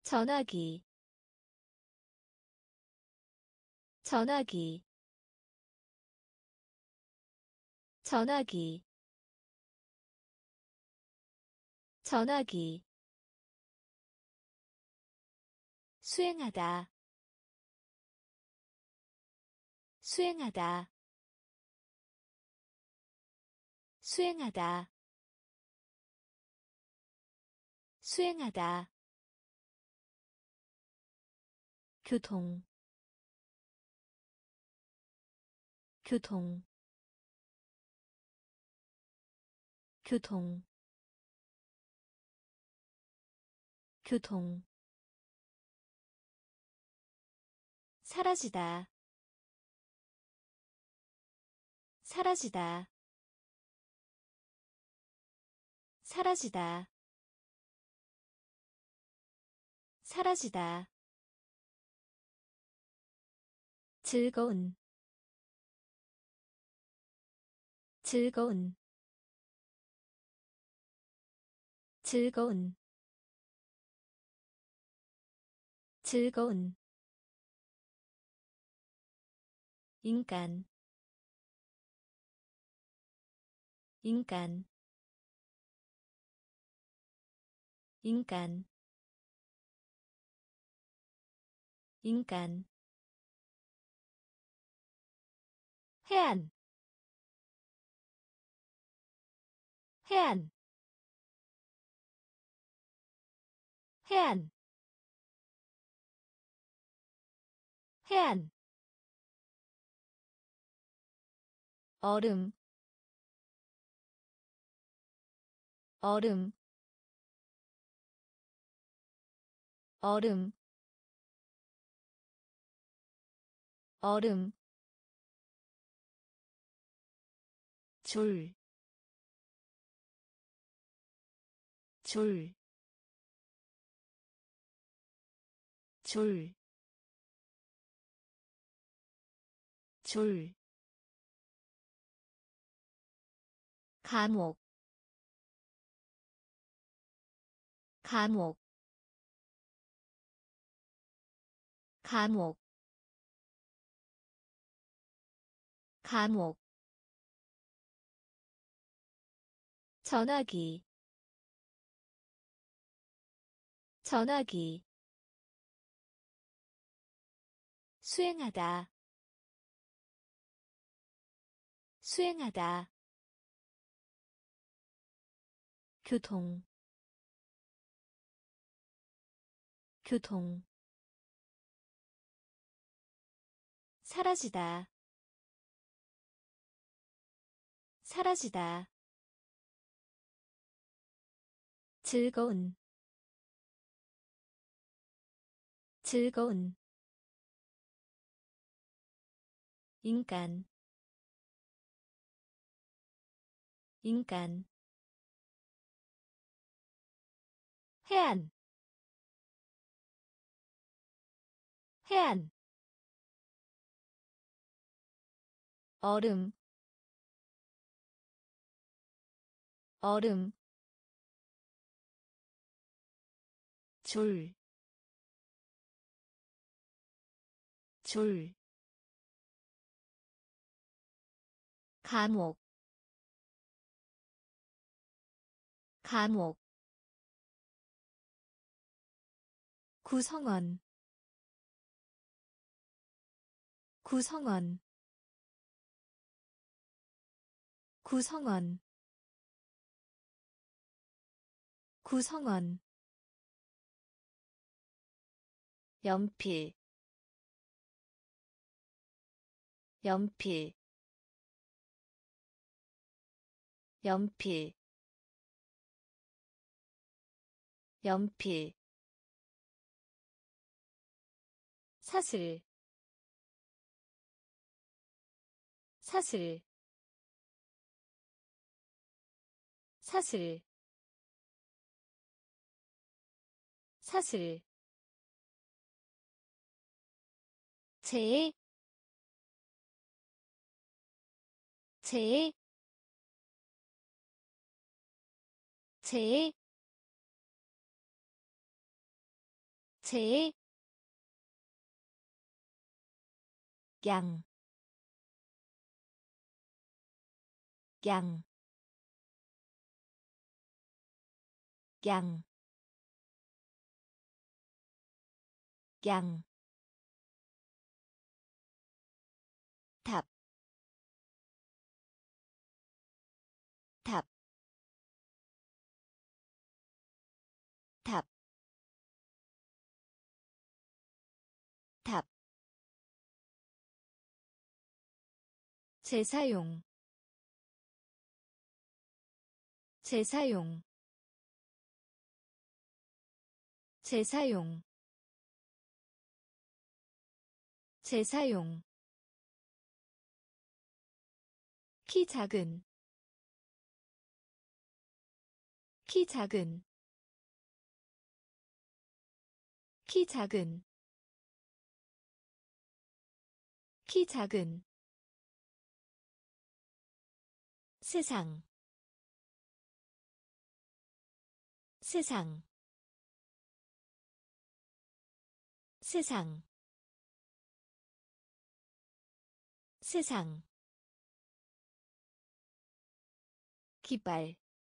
전화기 전화기 전화기 전화기 수행하다 수행하다 수행하다 수행하다 교통 교통 교통 교통 사라지다 사라지다 사라지다 사라지다 즐거운 즐거운 즐거운 즐거운 인간 인간 인간 인간 해안 해안 해안 해안 얼음 얼음 얼음 얼음 줄 줄, 줄, 줄, 감옥, 감옥, 감옥, 감옥, 전화기, 전화기, 수행하다, 수행하다, 교통, 교통, 사라지다, 사라지다, 즐거운, 즐거운, 인간, 인간, 해안, 해안, 얼음, 얼음, 줄, 줄, 감옥, 감옥, 구성원, 구성원, 구성원, 구성원, 연필, 연필, 연필, 연필, 사슬, 사슬, 사슬, 사슬, 제, 제, 제, 제, 양, 양, 양, 양, 탑, 탑, 탑, 탑, 재사용, 재사용, 재사용, 재사용, 키 작은, 키 작은, 키 작은, 키 작은, 세상, 세상, 세상, 세상, 깃발,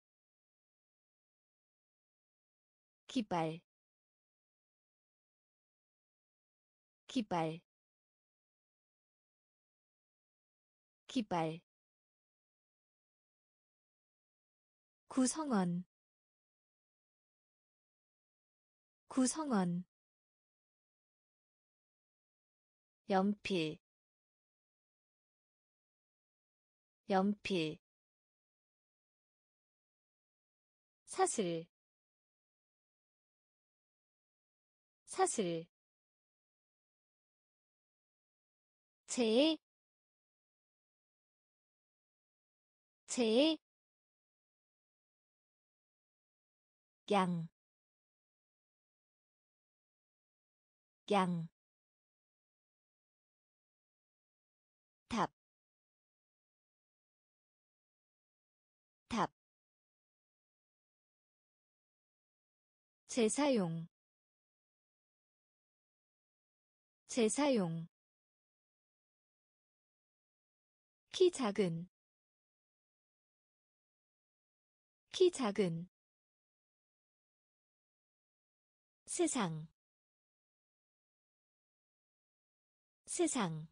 깃발, 깃발, 깃발, 구성원, 구성원, 연필, 연필, 사슬, 사슬, 제, 제, 양, 양, 탑, 탑, 재사용, 재사용, 키 작은, 키 작은, 세상, 세상,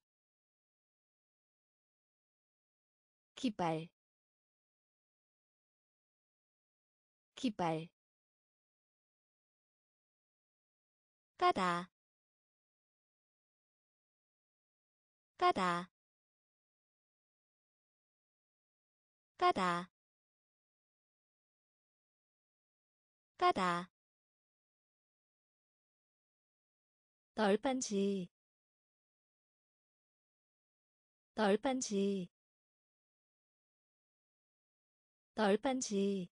깃발, 깃발, 까다, 까다, 까다, 까다, 널빤지, 널빤지, 널빤지,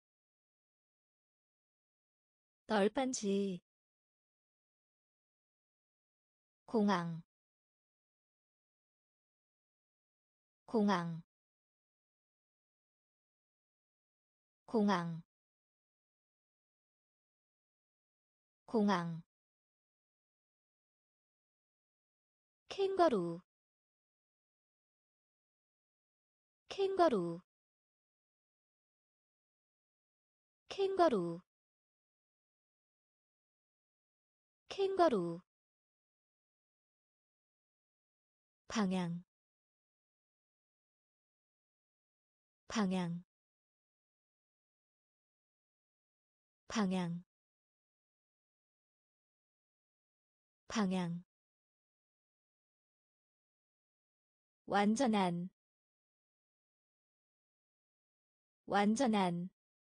널빤지, 공항, 공항, 공항, 공항, 캥거루, 캥거루, 캥거루, 캥거루, 방향, 방향, 방향, 방향, 완전한, 완전한,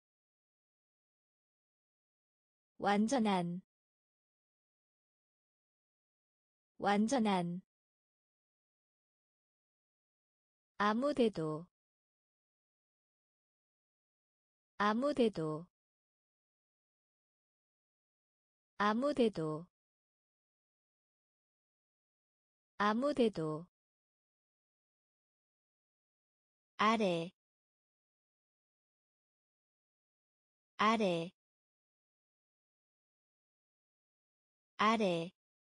완전한, 완전한, 아무데도, 아무데도, 아무데도, 아무데도, 아래, 아래, 아래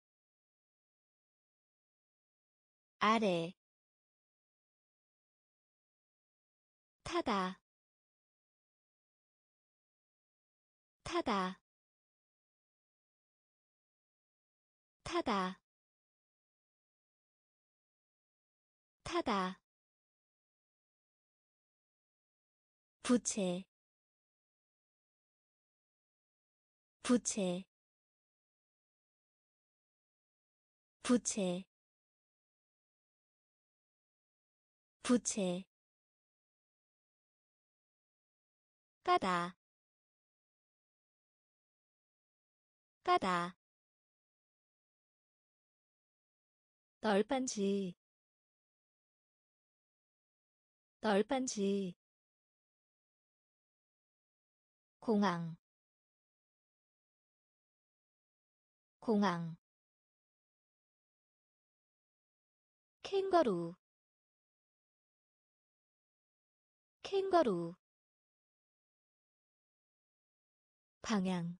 아래 타다 타다 타다 타다 부채 부채 부채 부채 까다 까다 널빤지 널빤지 공항 공항 캥거루 캥거루 방향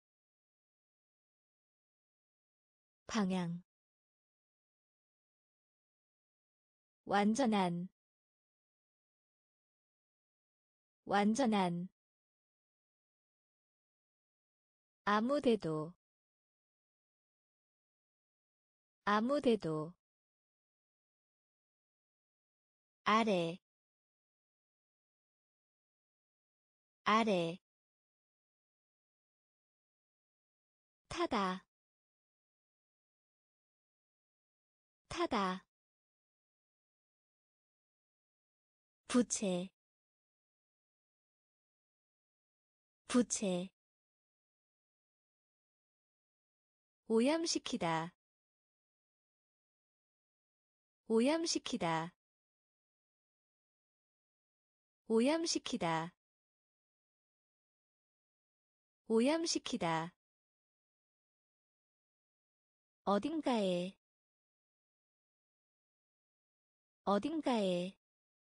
방향 완전한 완전한 아무데도 아무데도 아래 아래 타다 타다 부채 부채 오염시키다 오염시키다 오염시키다 오염시키다 어딘가에 어딘가에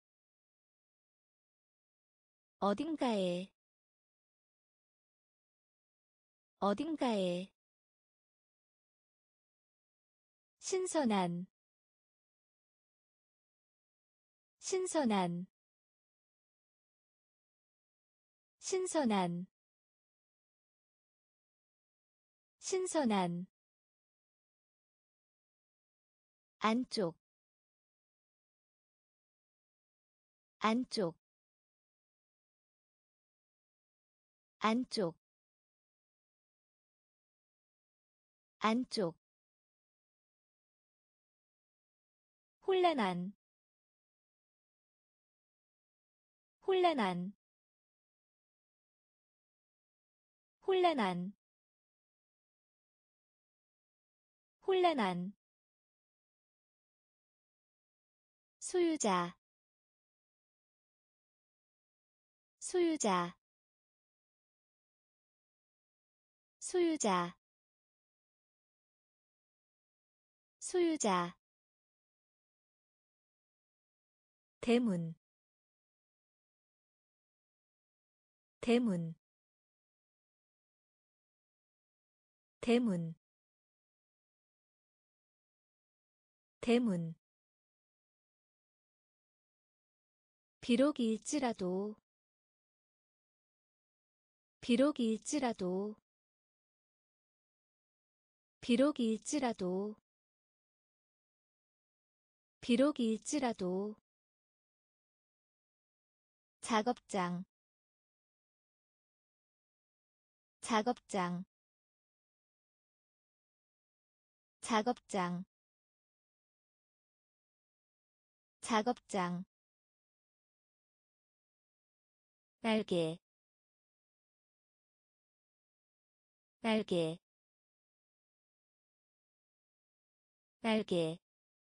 어딘가에 어딘가에 신선한 신선한 신선한 신선한 안쪽 안쪽 안쪽 안쪽 혼란한 혼란한 혼란한 혼란한 소유자 소유자 소유자 소유자 대문 대문 대문 대문 비록일지라도 비록일지라도 비록일지라도 비록일지라도 작업장 작업장 작업장 작업장 날개 날개 날개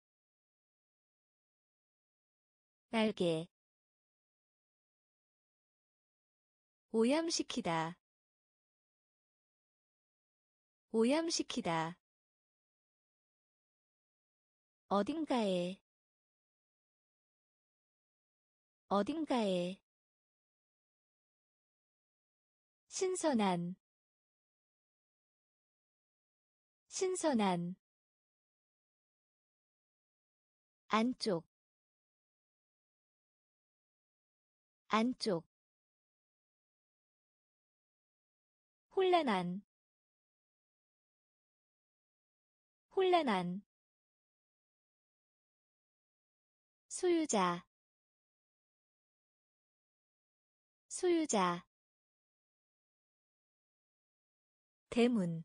날개 오염시키다 오염시키다 어딘가에 어딘가에 신선한 신선한 안쪽 안쪽 혼란한 혼란한 소유자 소유자 대문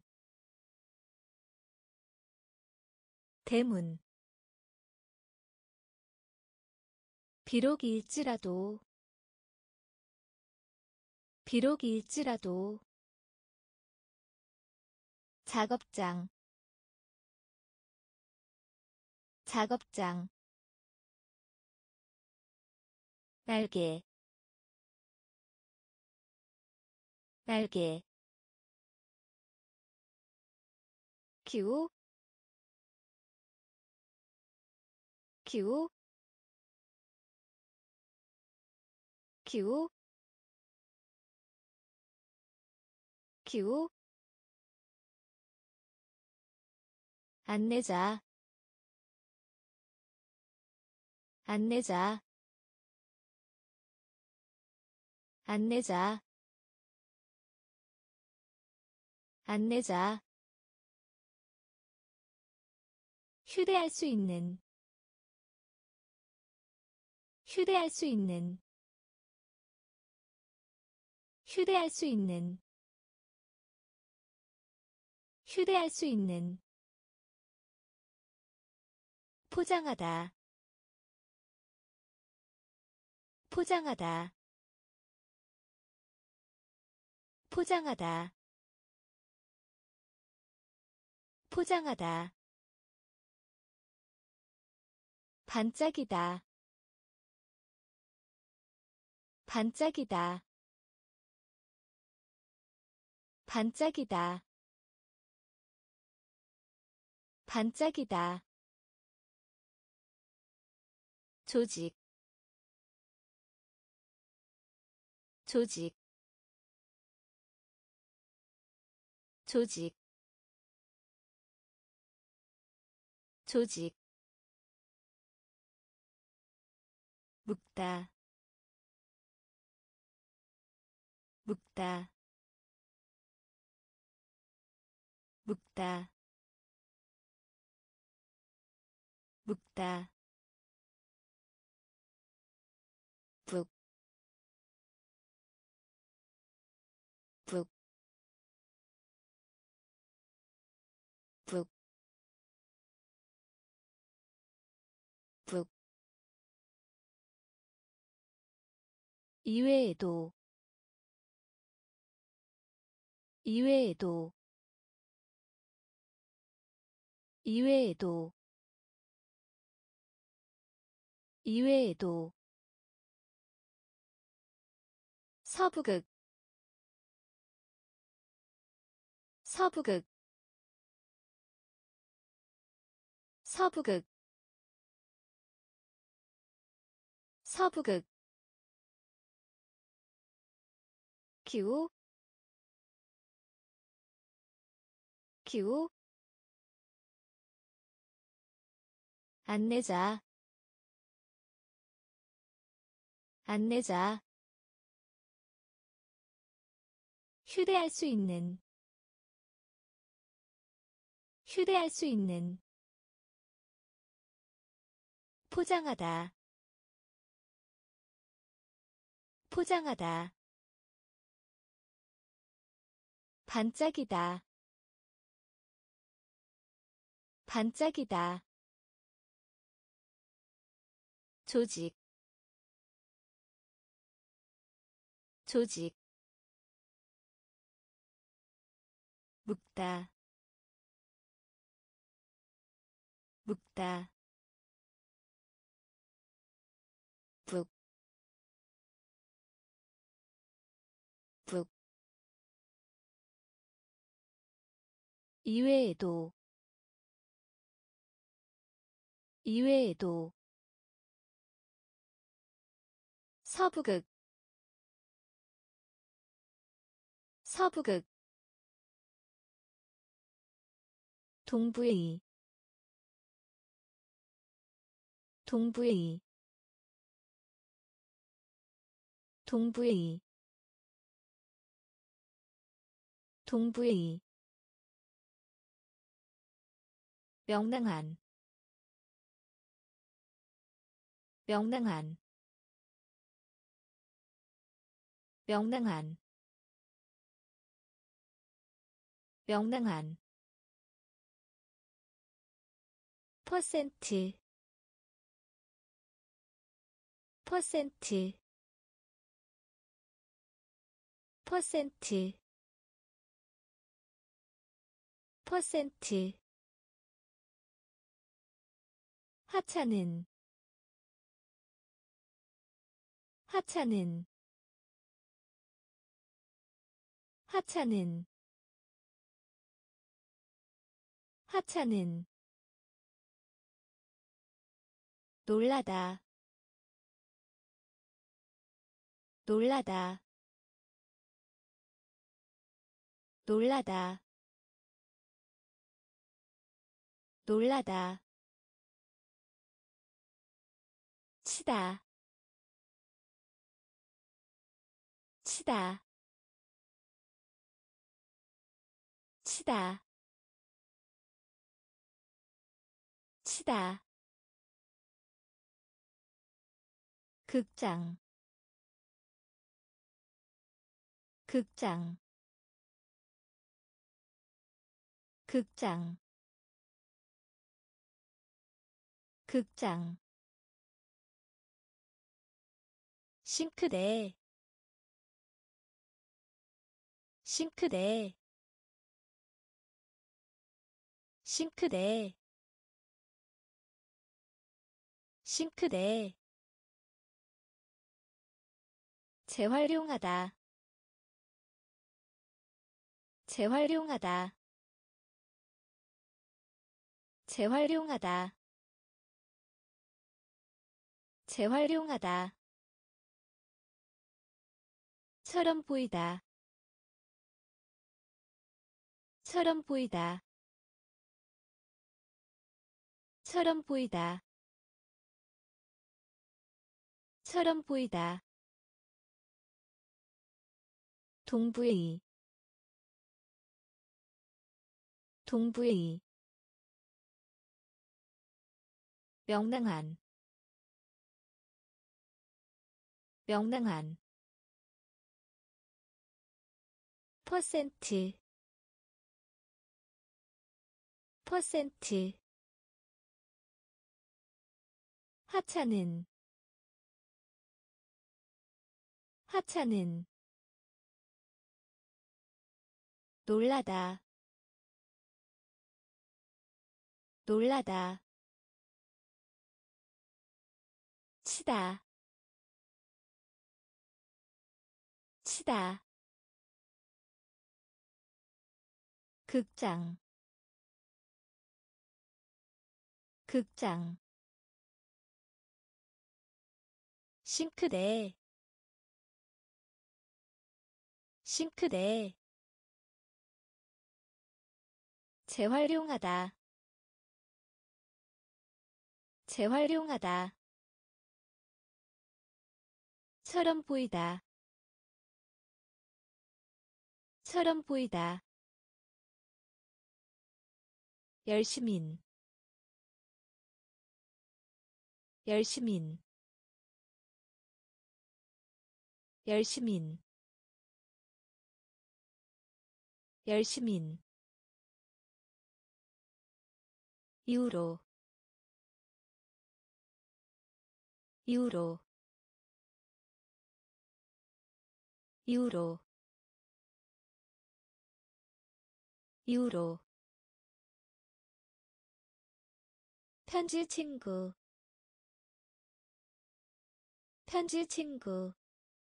대문 비록일지라도 비록일지라도 작업장 작업장 날개 날개 기후 기후 기후 기후 안내자 안내자 안내자 안내자 휴대할 수 있는 휴대할 수 있는 휴대할 수 있는 휴대할 수 있는 포장하다 포장하다 포장하다 포장하다 반짝이다 반짝이다 반짝이다 반짝이다 조직 조직 조직 조직 묵다 묵다 묵다 묵다 북 북 북 북 이외에도 이외에도 이외에도 이외에도 서부극 서부극 서부극 서부극 기후 기후 안내자 안내자 휴대할 수 있는 휴대할 수 있는 포장하다 포장하다 반짝이다 반짝이다 조직 조직 묵다 묵다 북 북 이외에도 이외에도 서부극 서부극 동부의 동부의 동부의 동부의 명랑한 명랑한 명랑한 명랑한 퍼센트 퍼센트 퍼센트 퍼센트 하찮은 하찮은 하찮은 하찮은 놀라다 놀라다 놀라다 놀라다 치다 치다 치다 치다 극장 극장 극장 극장 싱크대 싱크대 싱크대 싱크대 재활용하다 재활용하다 재활용하다 재활용하다 처럼 보이다 처럼 보이다 처럼 보이다 처럼 보이다 동부의 동부의 명랑한 명랑한 퍼센트 퍼센트 하찮은 하찮은 놀라다 놀라다 치다 치다 극장 극장 싱크대 싱크대 재활용하다 재활용하다 처럼 보이다 처럼 보이다 열시민 열시민 열시민 열시민 유로 유로 유로 유로 편지 친구 편지 친구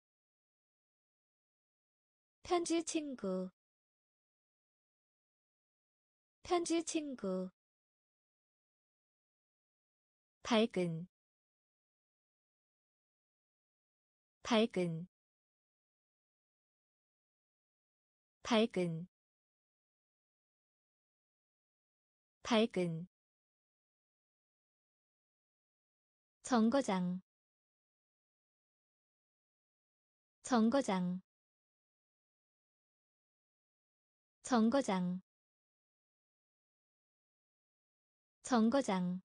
편지 친구 편지 친구 밝은 밝은 밝은 밝은 정거장 정거장 정거장 정거장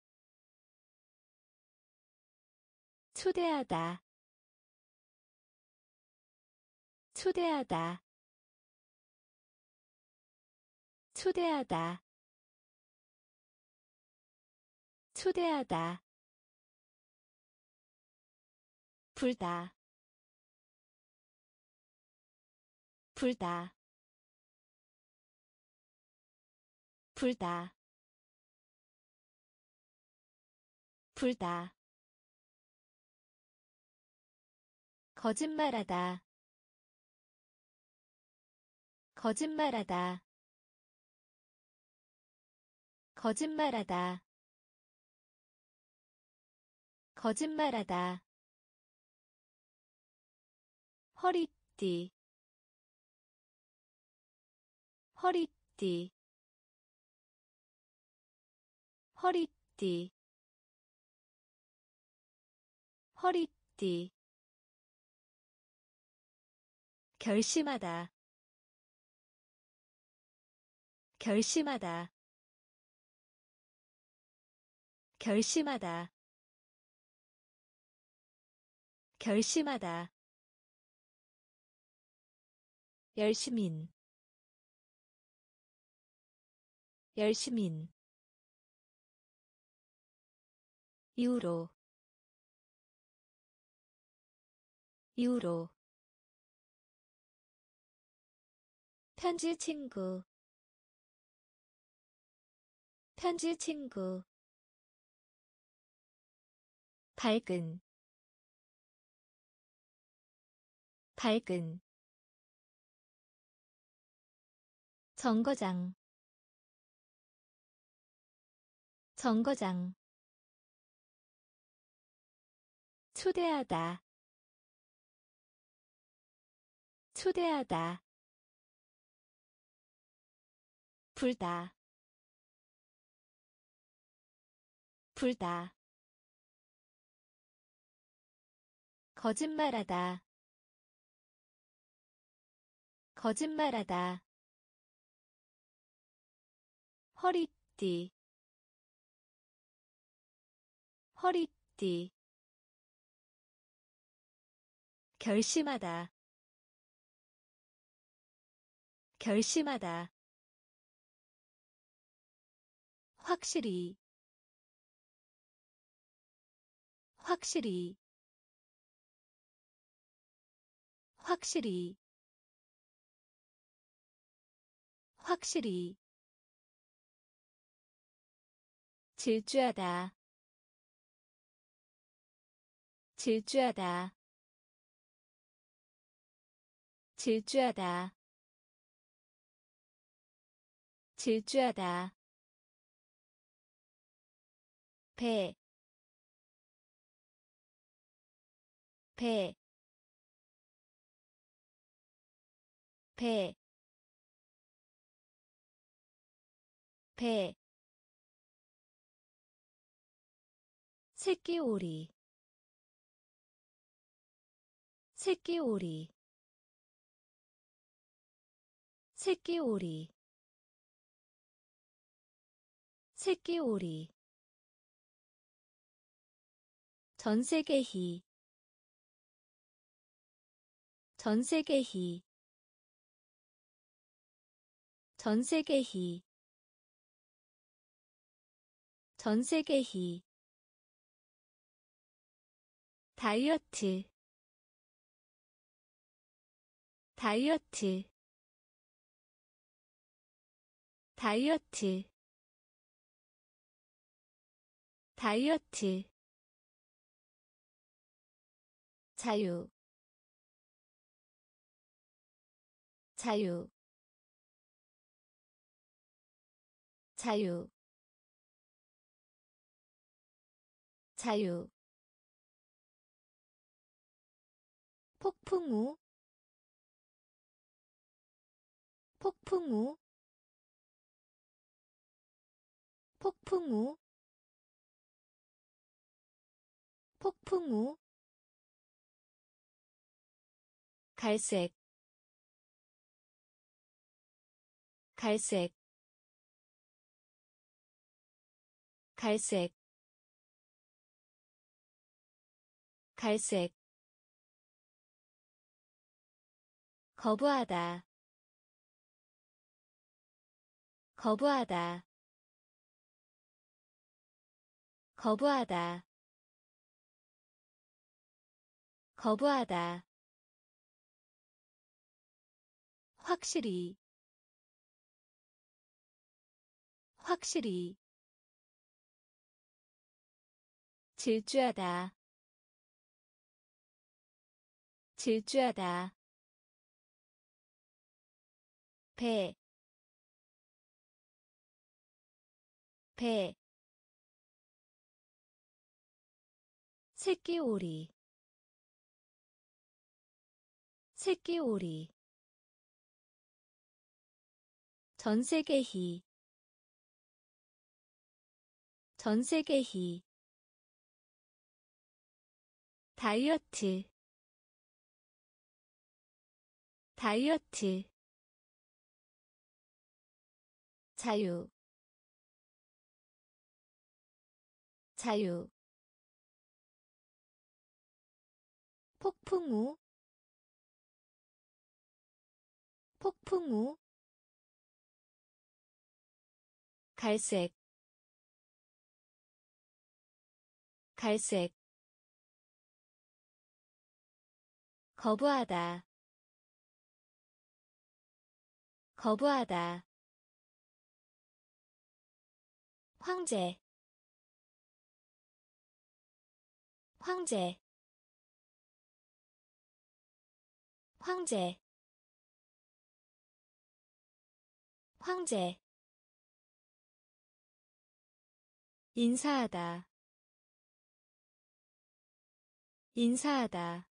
초대하다 초대하다 초대하다 초대하다 불다 불다 불다 불다 거짓말하다 거짓말하다 거짓말하다 거짓말하다 허리띠 허리띠 허리띠 허리띠 결심하다 결심하다 결심하다 결심하다 열시민 열시민 유로 유로 편지 친구 편지 친구 밝은 밝은 정거장 정거장 초대하다 초대하다 불다 불다 거짓말하다 거짓말하다 허리띠 허리띠 결심하다 결심하다 확실히 확실히 확실히 확실히 질주하다 질주하다 질주하다 질주하다 배, 배, 배, 배, 새끼오리, 새끼오리, 새끼오리, 새끼오리, 전세계희, 전세계희, 전세계희, 전세계희, 다이어트, 다이어트, 다이어트, 다이어트, 자유, 자유, 자유, 자유, 폭풍우, 폭풍우, 폭풍우 폭풍우 갈색 갈색 갈색 갈색 거부하다 거부하다 거부하다 거부하다 확실히 확실히 질주하다 질주하다 배, 배, 새끼오리, 새끼오리, 전세계희, 전세계희, 다이어트, 다이어트, 자유, 자유, 폭풍우, 폭풍우, 갈색, 갈색, 거부하다, 거부하다, 황제, 황제, 황제, 황제, 인사하다, 인사하다,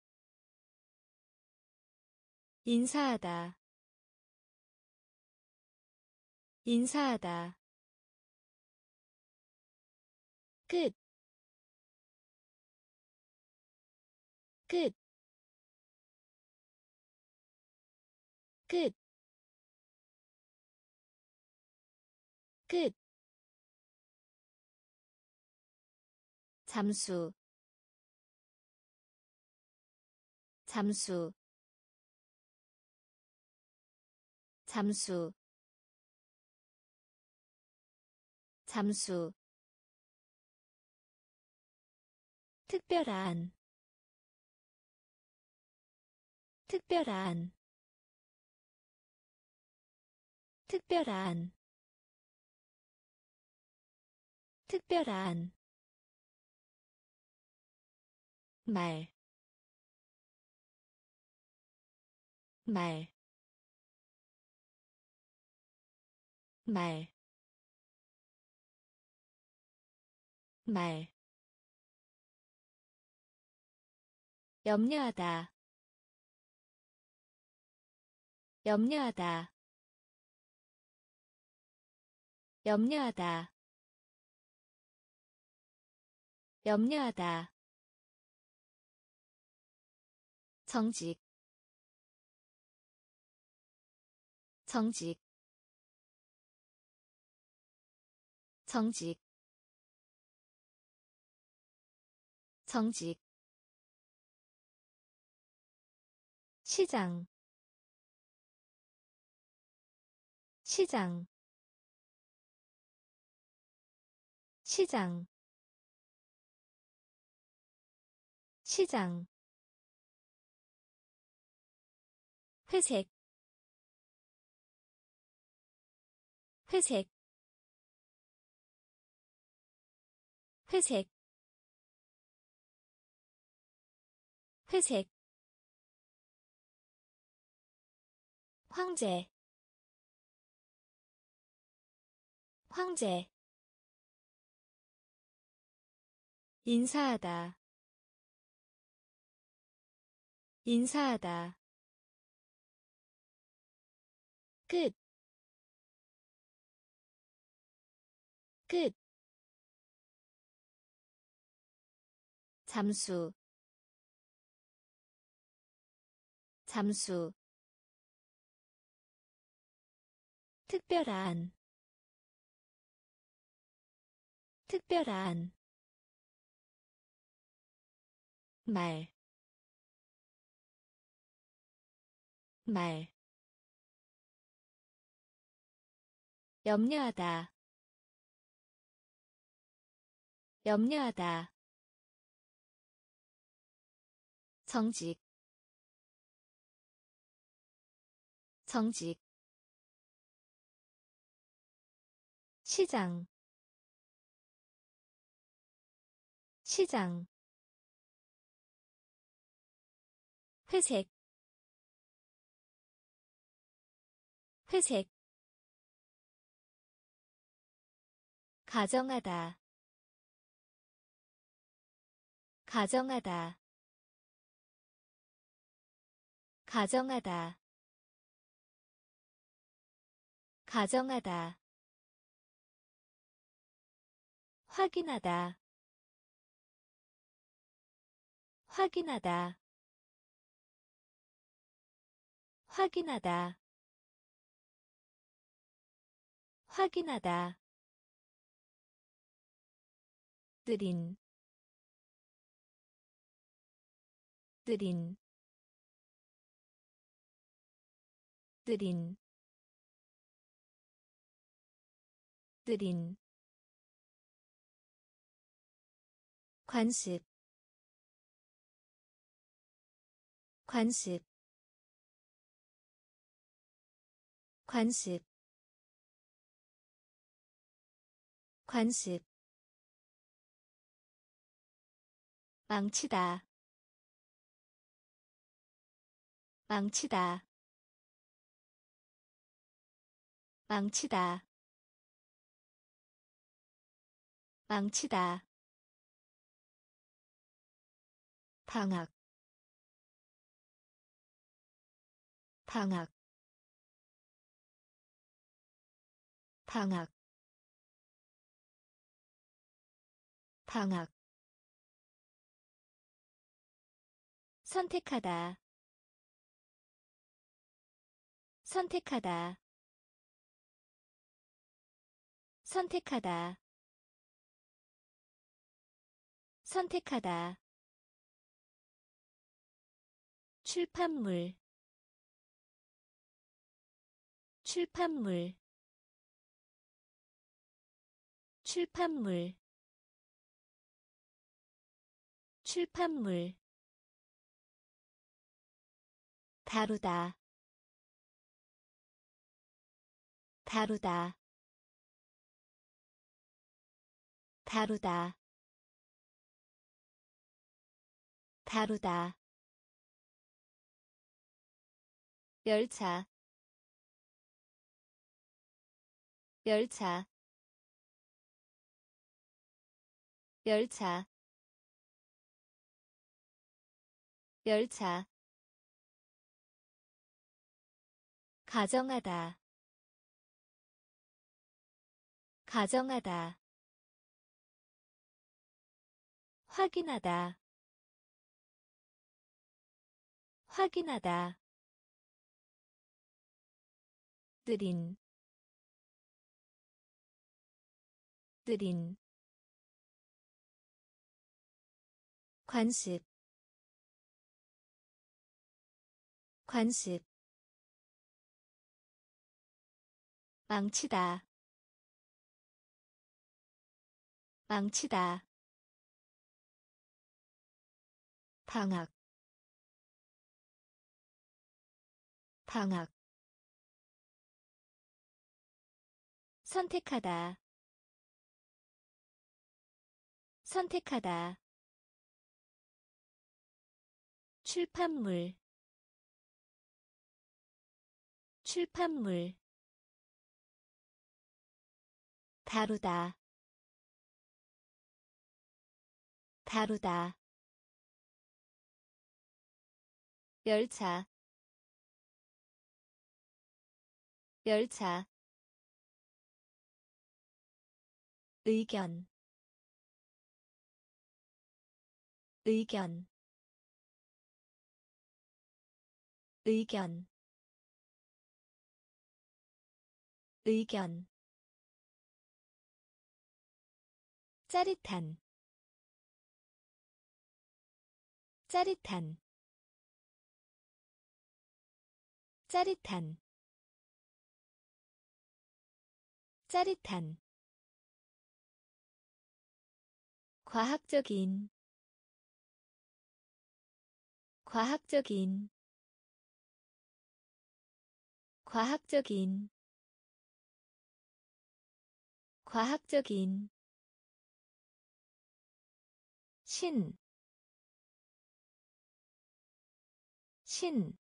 인사하다, 인사하다, 끝, 끝, 끝, 끝, 잠수, 잠수, 잠수, 잠수, 특별한, 특별한, 특별한, 특별한, 말, 말, 말, 말, 염려하다, 염려하다, 염려하다, 염려하다, 정직, 정직, 정직, 정직, 시장, 시장, 시장, 시장, 회색, 회색, 회색, 회색, 황제, 황제, 인사하다, 인사하다, 끝, 끝 잠수 잠수 특별한 특별한 말 말 염려하다 염려하다 정직 정직 시장 시장 회색 회색 가정하다 가정하다 가정하다 가정하다 확인하다 확인하다 확인하다 확인하다 느린 느린 느린 느린 관습 관습 관습 관습 망치다 망치다 망치다 망치다 방학 방학 방학 방학 선택하다 선택하다 선택하다 선택하다 출판물 출판물 출판물 출판물 다루다 다루다 다루다 다루다 열차 열차 열차 열차 가정하다 가정하다 확인하다 확인하다 느린 느린 관습 관습 망치다 망치다 방학 방학 선택하다 선택하다 출판물 출판물 다루다 다루다 열차 열차 의견, 의견, 의견, 의견. 짜릿한, 짜릿한, 짜릿한, 짜릿한. 과학적인, 과학적인, 과학적인, 과학적인. 신, 신,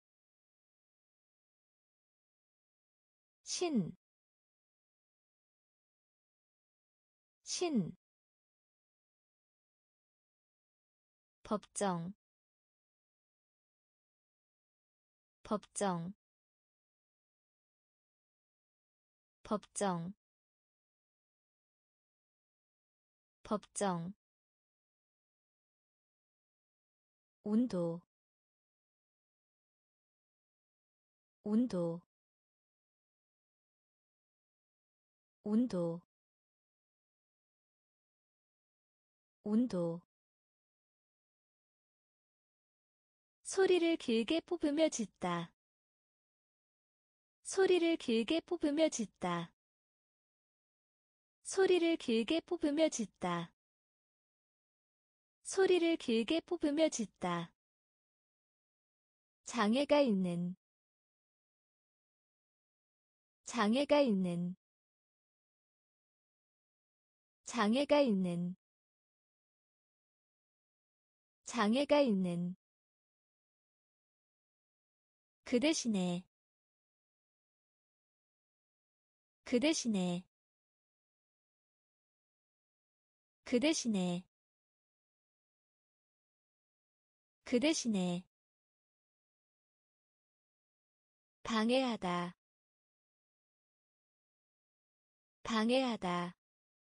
신, 신. 법정, 법정, 법정, 법정. 온도, 온도, 온도, 온도. 소리를 길게 뽑으며 짖다. 소리를 길게 뽑으며 짖다. 소리를 길게 뽑으며 짖다. 소리를 길게 뽑으며 짖다. 장애가 있는, 장애가 있는, 장애가 있는, 장애가 있는. 그 대신에, 그 대신에, 그 대신에, 그 대신에. 방해하다, 방해하다,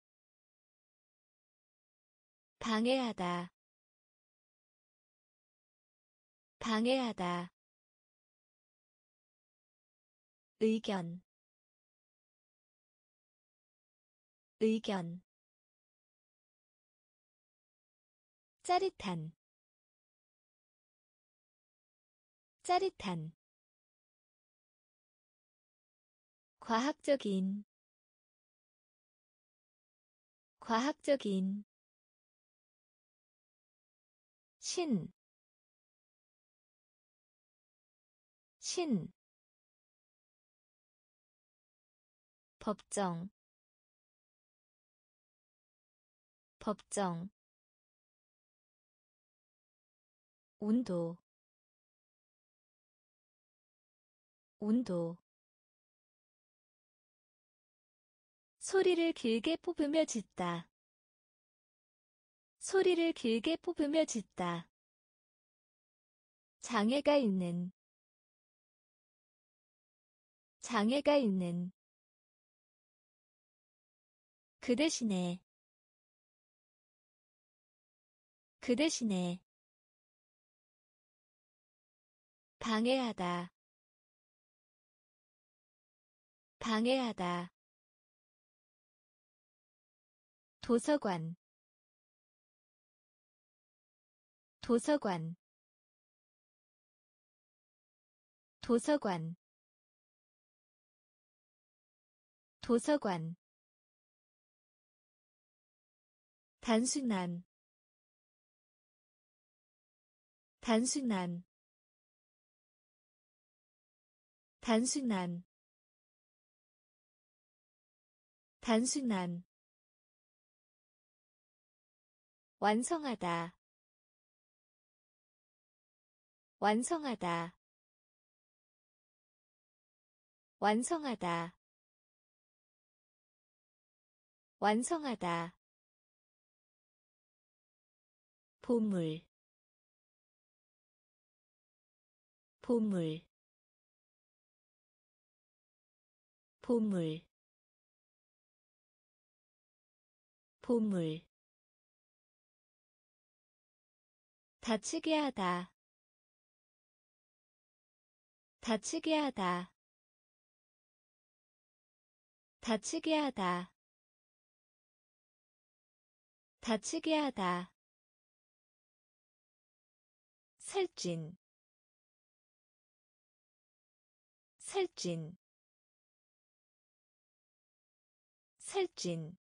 방해하다, 방해하다. 의견, 의견. 짜릿한, 짜릿한. 과학적인, 과학적인. 신, 신. 법정, 법정. 온도, 온도. 소리를 길게 뽑으며 짖다. 소리를 길게 뽑으며 짖다. 장애가 있는, 장애가 있는. 그 대신에, 그 대신에. 방해하다, 방해하다. 도서관, 도서관, 도서관, 도서관. 단순한, 단순한, 단순한, 단순한. 완성하다, 완성하다, 완성하다, 완성하다. 보물, 보물, 보물. 보물 다치게 하다 다치게 하다 다치게 하다 다치게 하다 살찐 살찐 살찐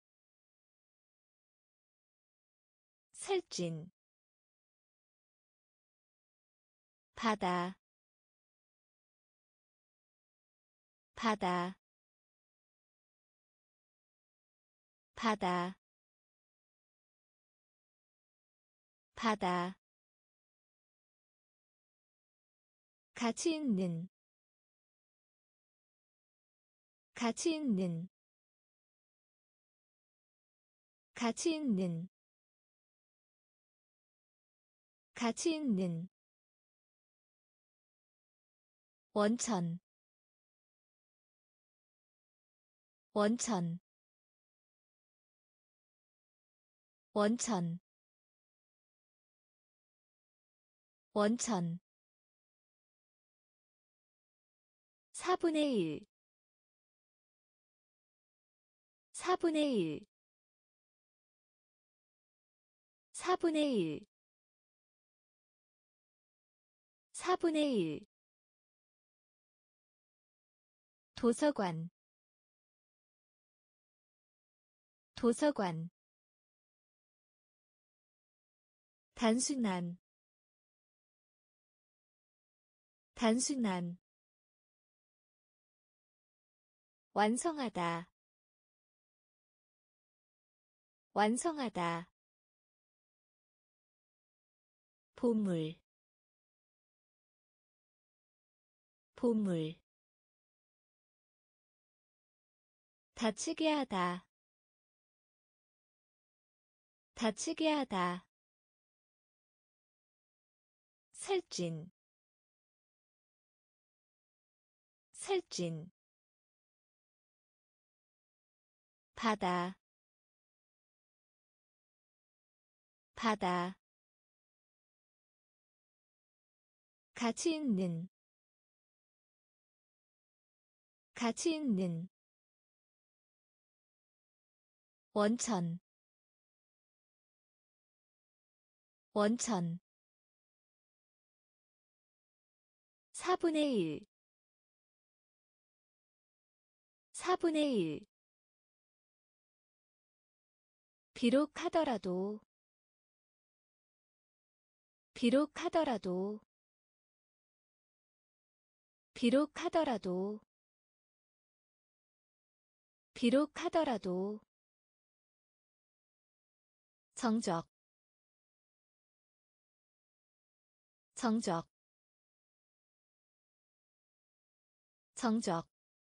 살찐 바다 바다 바다 바다 가치 있는 가치 있는 가치 있는 가치 있는 원천 원천 원천 원천 4분의 1 4분의 1 4분의 1 4분의 1 도서관 도서관 단순한 단순한 완성하다 완성하다 보물 보물 다치게 하다 다치게 하다 살찐 살찐 바다 바다 가치 있는 가치 있는 원천 원천 4분의 1 4분의 1 비록 하더라도 비록 하더라도 비록 하더라도 비록 하더라도 정적 정적 정적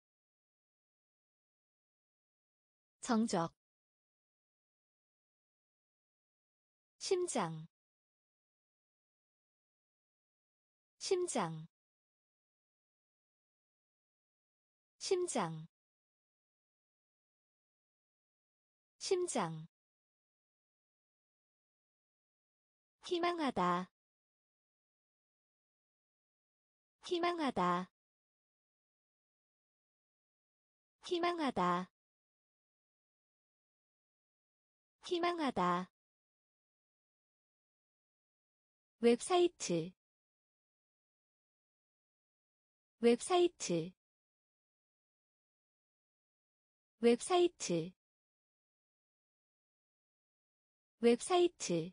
정적 심장 심장 심장 심장 희망하다 희망하다 희망하다 희망하다 웹사이트 웹사이트 웹사이트 웹사이트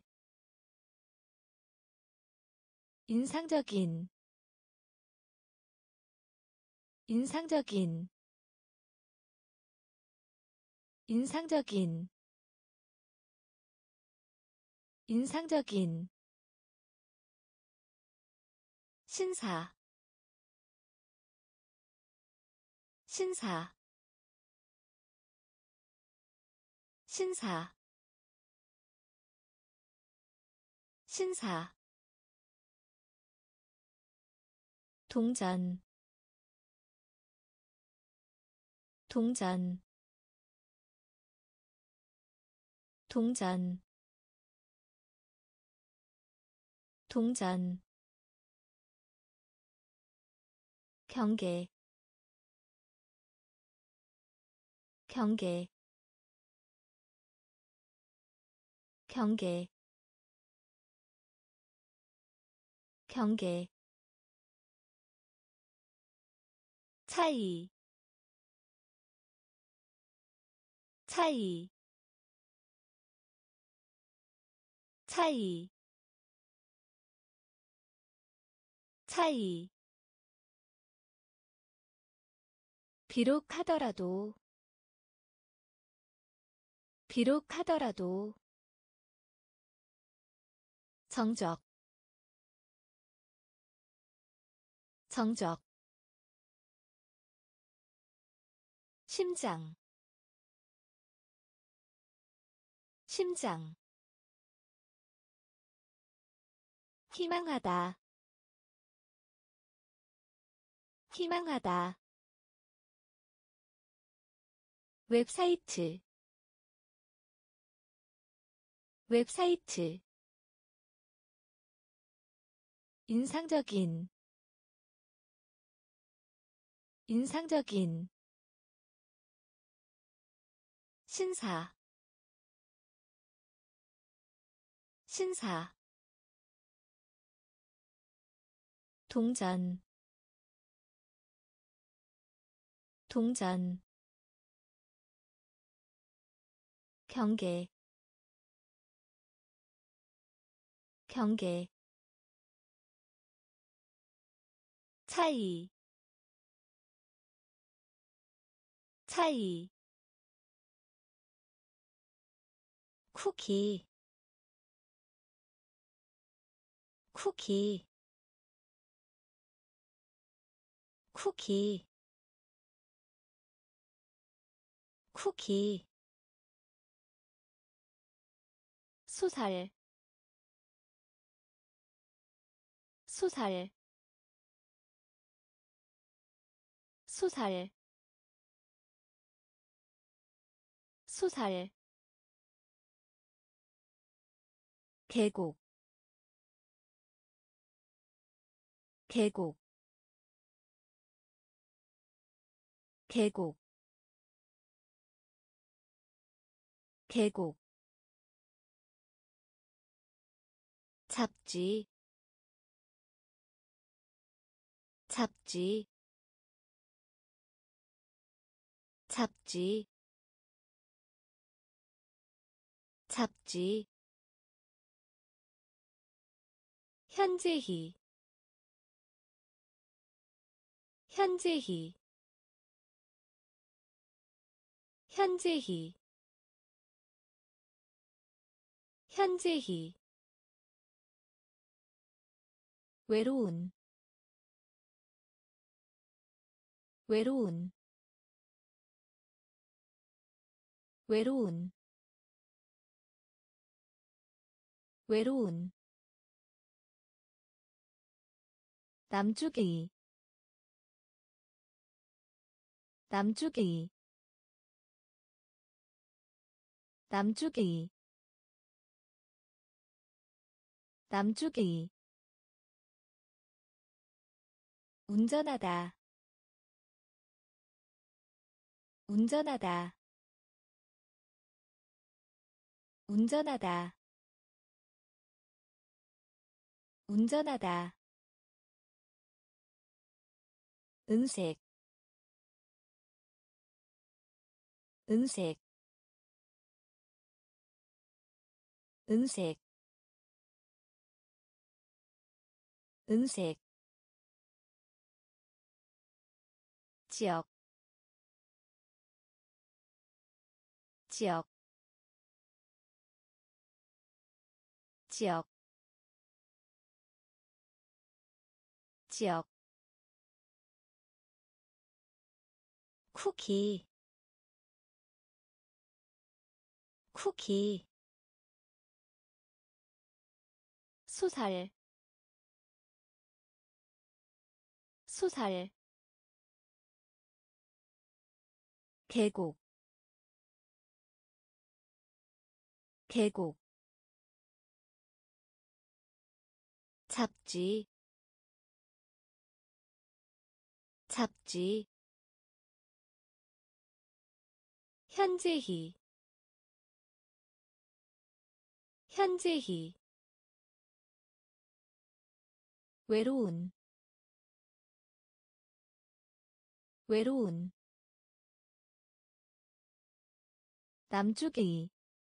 인상적인 인상적인 인상적인 인상적인 신사 신사 신사 신사 동전 동전 동전 동전 경계 경계 경계 경계 차이 차이 차이 차이 비록 하더라도 비록 하더라도 정적 정적 심장 심장 희망하다 희망하다 웹사이트 웹사이트 인상적인 인상적인 신사 신사 동전 동전 경계 경계 차이 차이 쿠키 쿠키 쿠키 쿠키 소살 소살 소살 소살 계곡 계곡 계곡 계곡 잡지 잡지 잡지 잡지 현재히 현재히 현재히 현재히 외로운 외로운 외로운 외로운 남주개이 남주개이 남주개이 남주개이 운전하다 운전하다 운전하다 운전하다 은색 은색 은색 은색 지역 지역 지역 지역 쿠키 쿠키 소살 소살 계곡 계곡 잡지 잡지 현재히 현재히 외로운 외로운 남주개이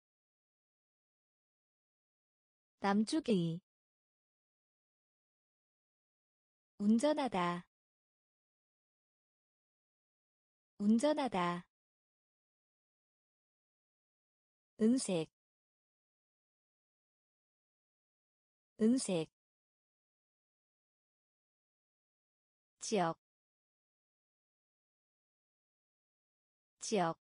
남주개이 운전하다 운전하다 은색 은색 지역 지역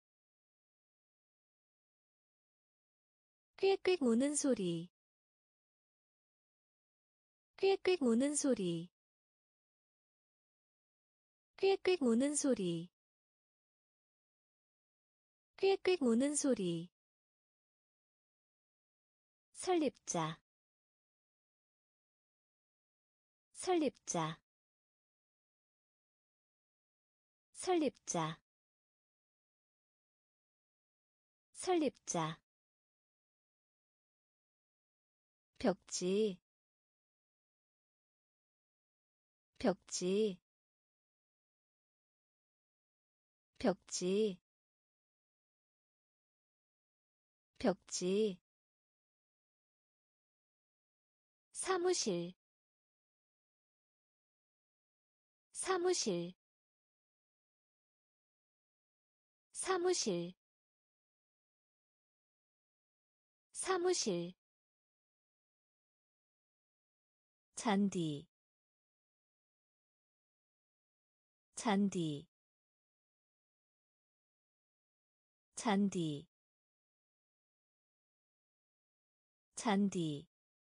꽥꽥 우는 소리 꽥꽥 우는 소리 꽥꽥 우는 소리 꽥꽥 우는 소리 설립자 설립자 설립자 설립자 벽지 벽지 벽지 벽지 사무실 사무실 사무실 사무실 잔디 잔디 잔디 잔디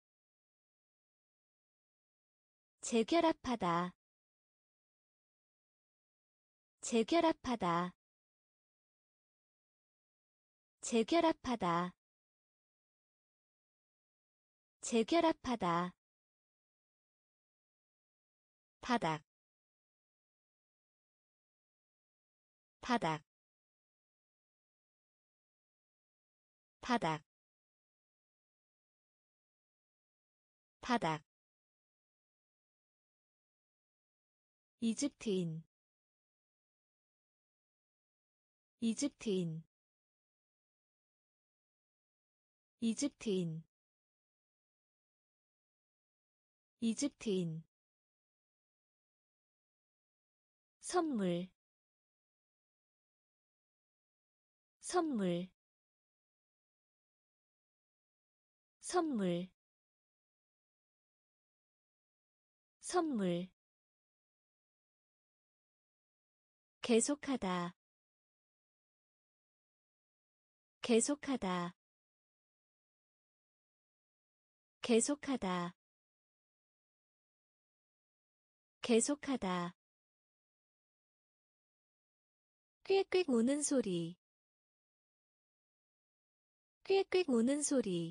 재결합하다 재결합하다 재결합하다 재결합하다 바닥 바닥 바닥 바닥 이집트인 이집트인 이집트인 이집트인 선물 선물 선물 선물 계속하다 계속하다 계속하다 계속하다 꽥꽥 우는 소리 꽥꽥 우는 소리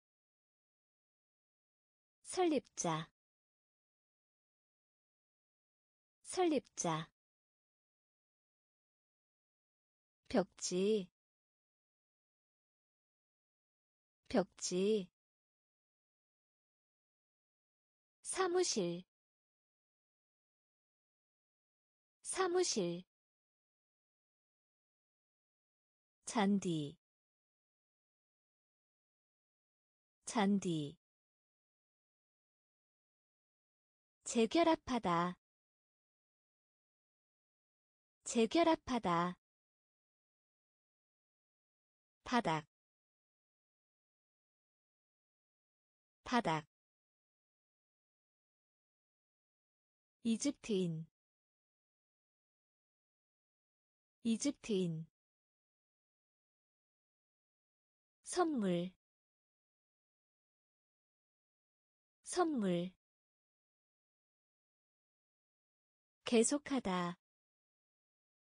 설립자 설립자 벽지 벽지 사무실 사무실 잔디 잔디 재결합하다 재결합하다 바닥 바닥 이집트인 이집트인 선물 선물 계속하다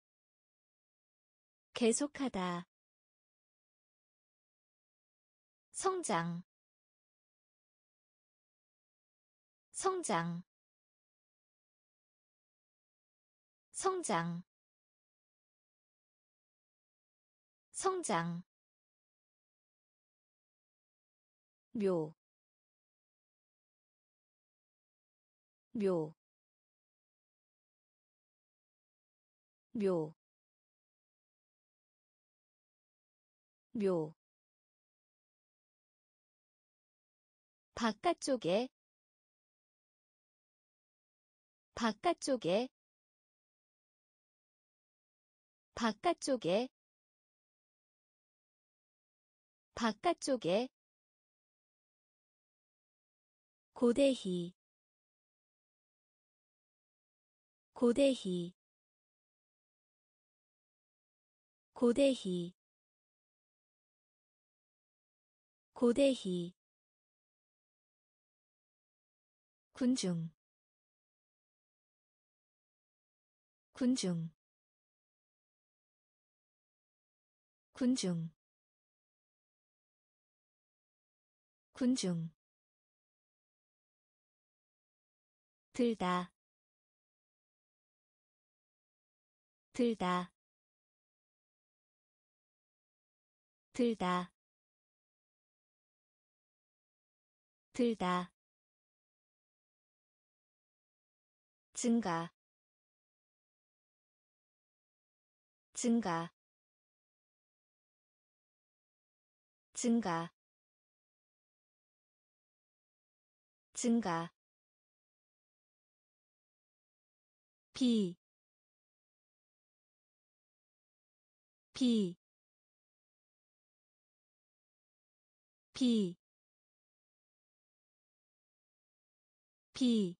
계속하다 성장 성장 성장 성장 묘, 묘, 묘, 묘. 바깥쪽에, 바깥쪽에, 바깥쪽에, 바깥쪽에. 고대희, 고대희, 고대희, 고대희. 군중, 군중, 군중, 군중. 들다, 들다, 들다, 들다. 증가, 증가, 증가, 증가. 비, 비, 비, 비.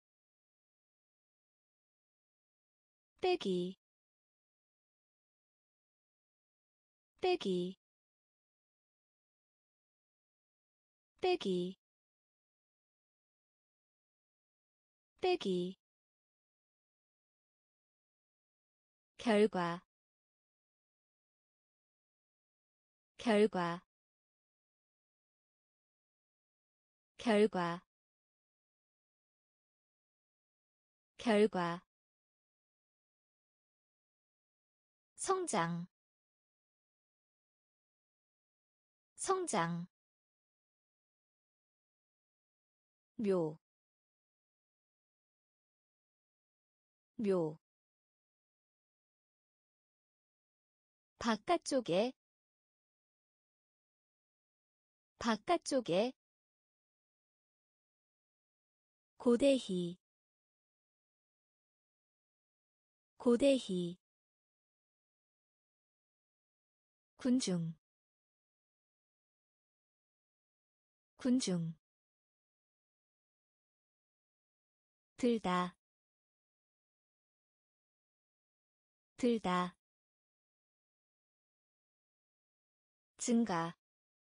빼기, 빼기, 빼기, 빼기. 결과, 결과, 결과, 결과. 성장, 성장. 묘, 묘. 바깥쪽에, 바깥쪽에. 고대희, 고대희. 군중, 군중. 들다, 들다. 증가,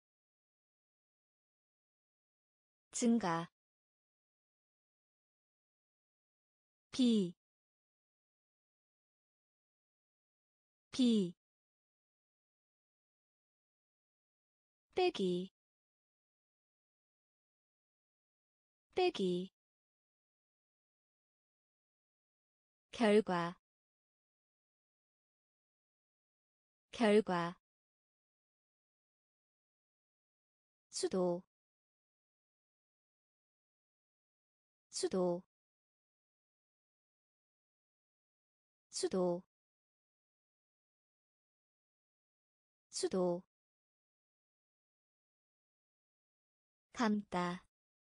증가. 비, 비. 빼기, 빼기. 결과, 결과. 수도, 수도, 수도, 수도. 감다,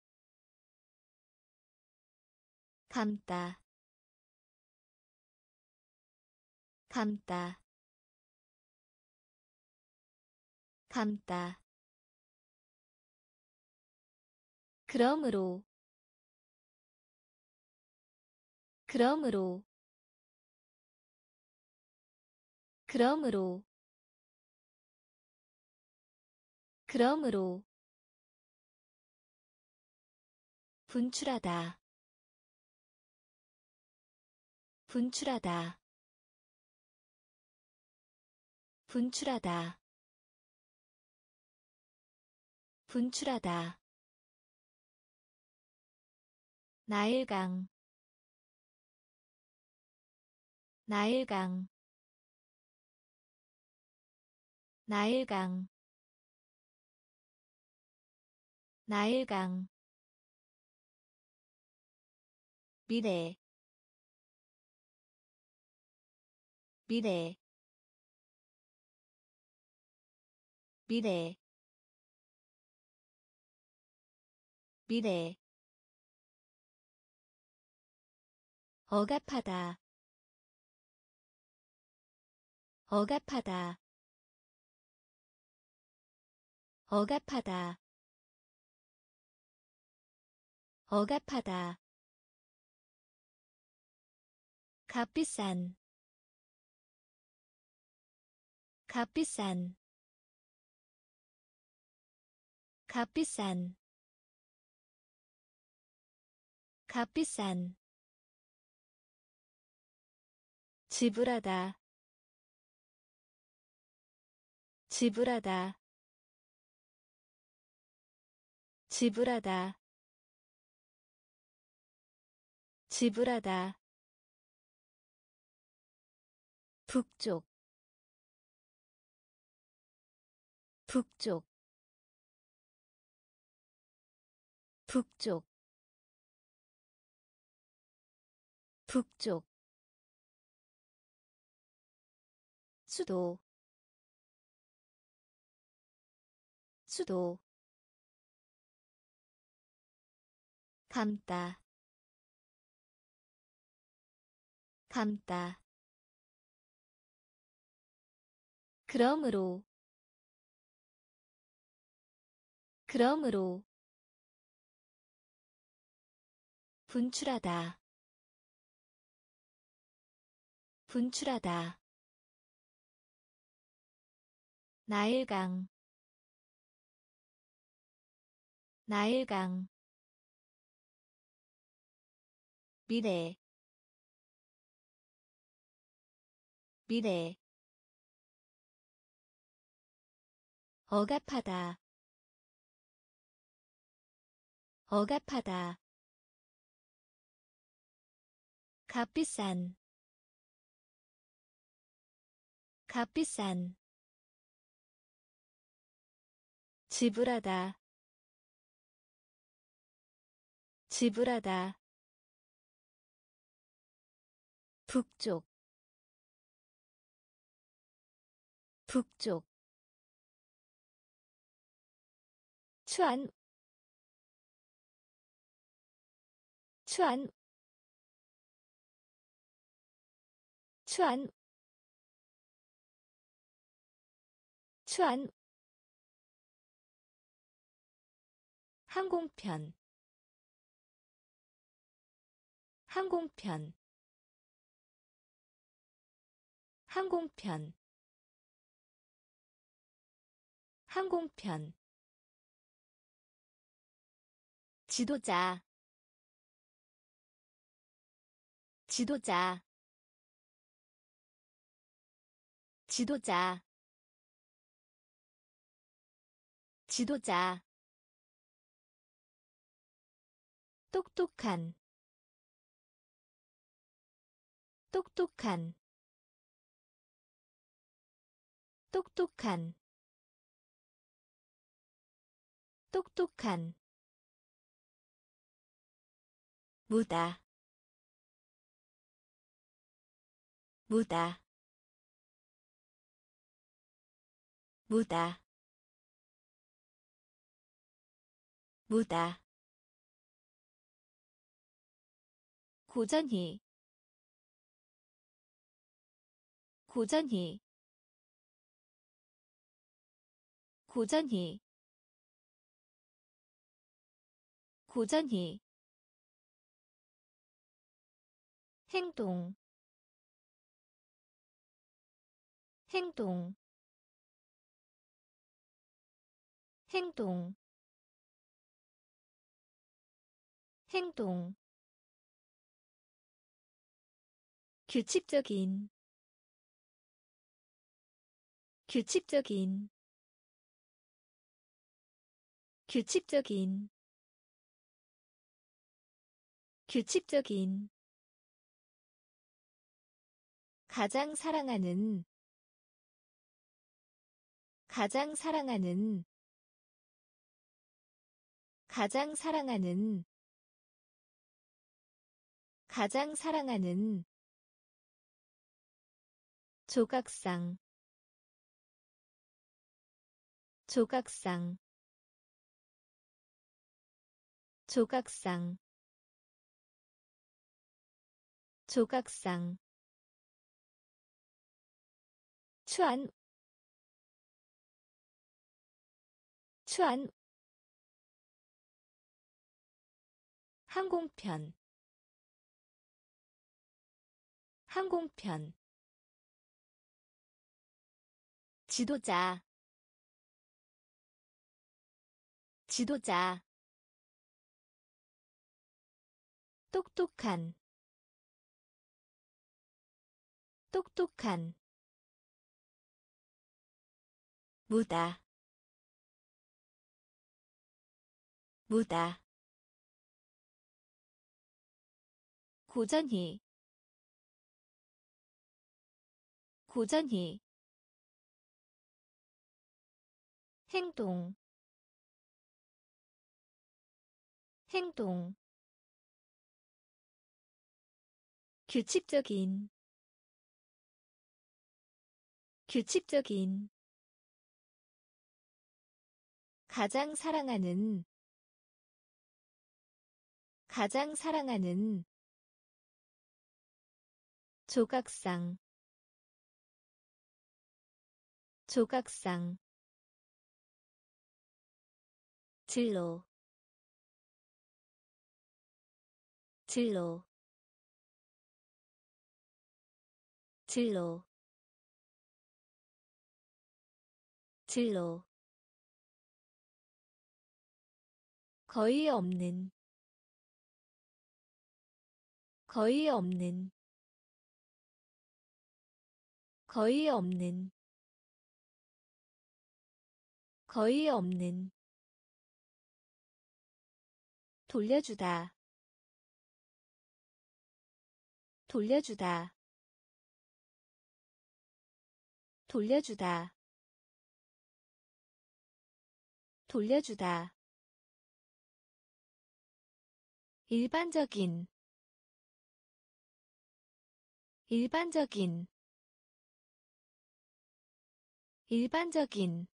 감다, 감다, 감다. 그러므로, 그러므로, 그러므로, 그러므로. 분출하다, 분출하다, 분출하다, 분출하다. 나일강, 나일강, 나일강, 나일강. 미래, 미래, 미래, 미래. 억압하다, 억압하다, 억압하다, 억압하다. 값비싼, 값비싼, 값비싼, 값비싼. 지불하다, 지불하다, 지불하다, 지불하다. 북쪽, 북쪽, 북쪽, 북쪽. 수도, 수도. 감다, 감다. 그러므로, 그러므로. 분출하다, 분출하다. 나일강, 나일강. 미래, 미래. 억압하다, 억압하다. 값비싼, 값비싼. 지불하다, 지불하다. 북쪽, 북쪽. 추안, 추안, 추안, 추안. 항공편, 항공편, 항공편, 항공편. 지도자, 지도자, 지도자, 지도자. 똑똑한, 똑똑한, 똑똑한, 똑똑한. 무다, 무다, 무다, 무다. 고전히, 고전히, 고전히, 고전히. 행동, 행동, 행동, 행동. 규칙적인, 규칙적인, 규칙적인 규칙적인 가장 사랑하는 가장 사랑하는 가장 사랑하는 가장 사랑하는 조각상 조각상 조각상 조각상 추안 추안 항공편 항공편 지도자 지도자 똑똑한 똑똑한 무다 무다 고전히 고전히 행동 행동 규칙적인 규칙적인 가장 사랑하는 가장 사랑하는 조각상 조각상 진로 진로 진로 진로 거의 없는 거의 없는 거의 없는 거의 없는 돌려주다 돌려주다 돌려주다 돌려주다 일반적인 일반적인 일반적인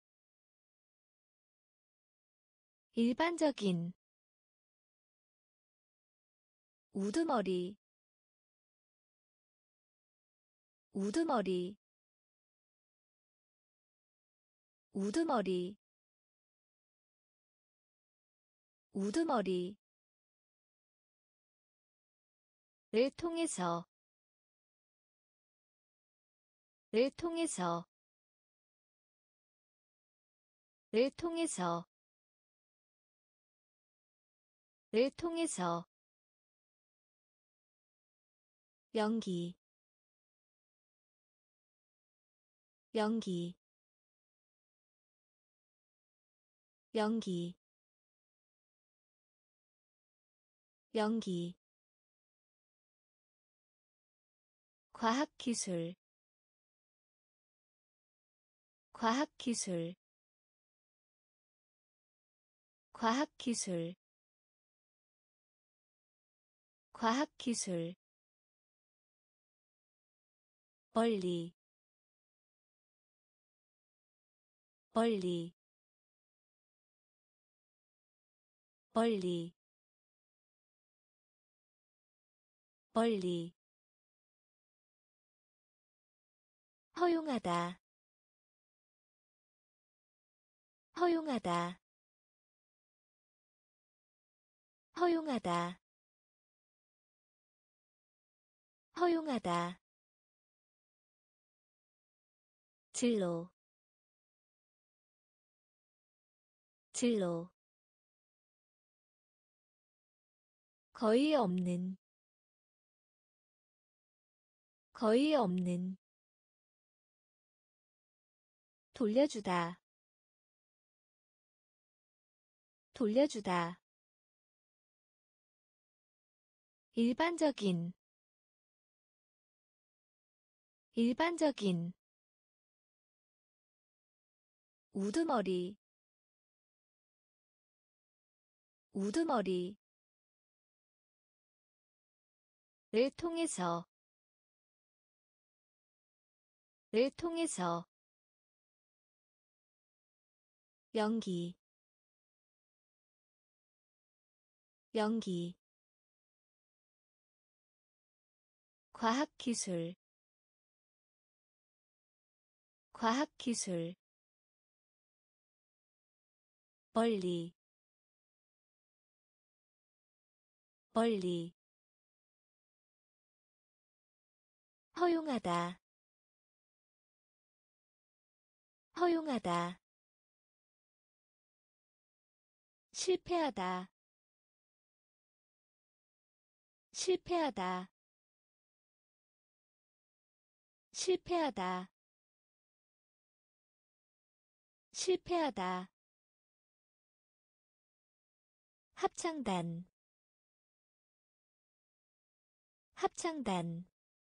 일반적인 우두머리 우두머리 우두머리 우두머리 를 통해서 를 통해서 를 통해서 를 통해서 연기 연기 연기 연기 과학기술 과학기술 과학기술 과학기술 멀리 멀리 멀리 멀리 허용하다 허용하다 허용하다 허용하다 진로 진로 거의 없는 거의 없는 돌려주다 돌려주다 일반적인 일반적인 우두머리 우두머리 를 통해서 를 통해서 연기 연기 과학기술 과학기술 멀리 멀리 허용하다 허용하다 실패하다 실패하다 실패하다 실패하다 합창단 합창단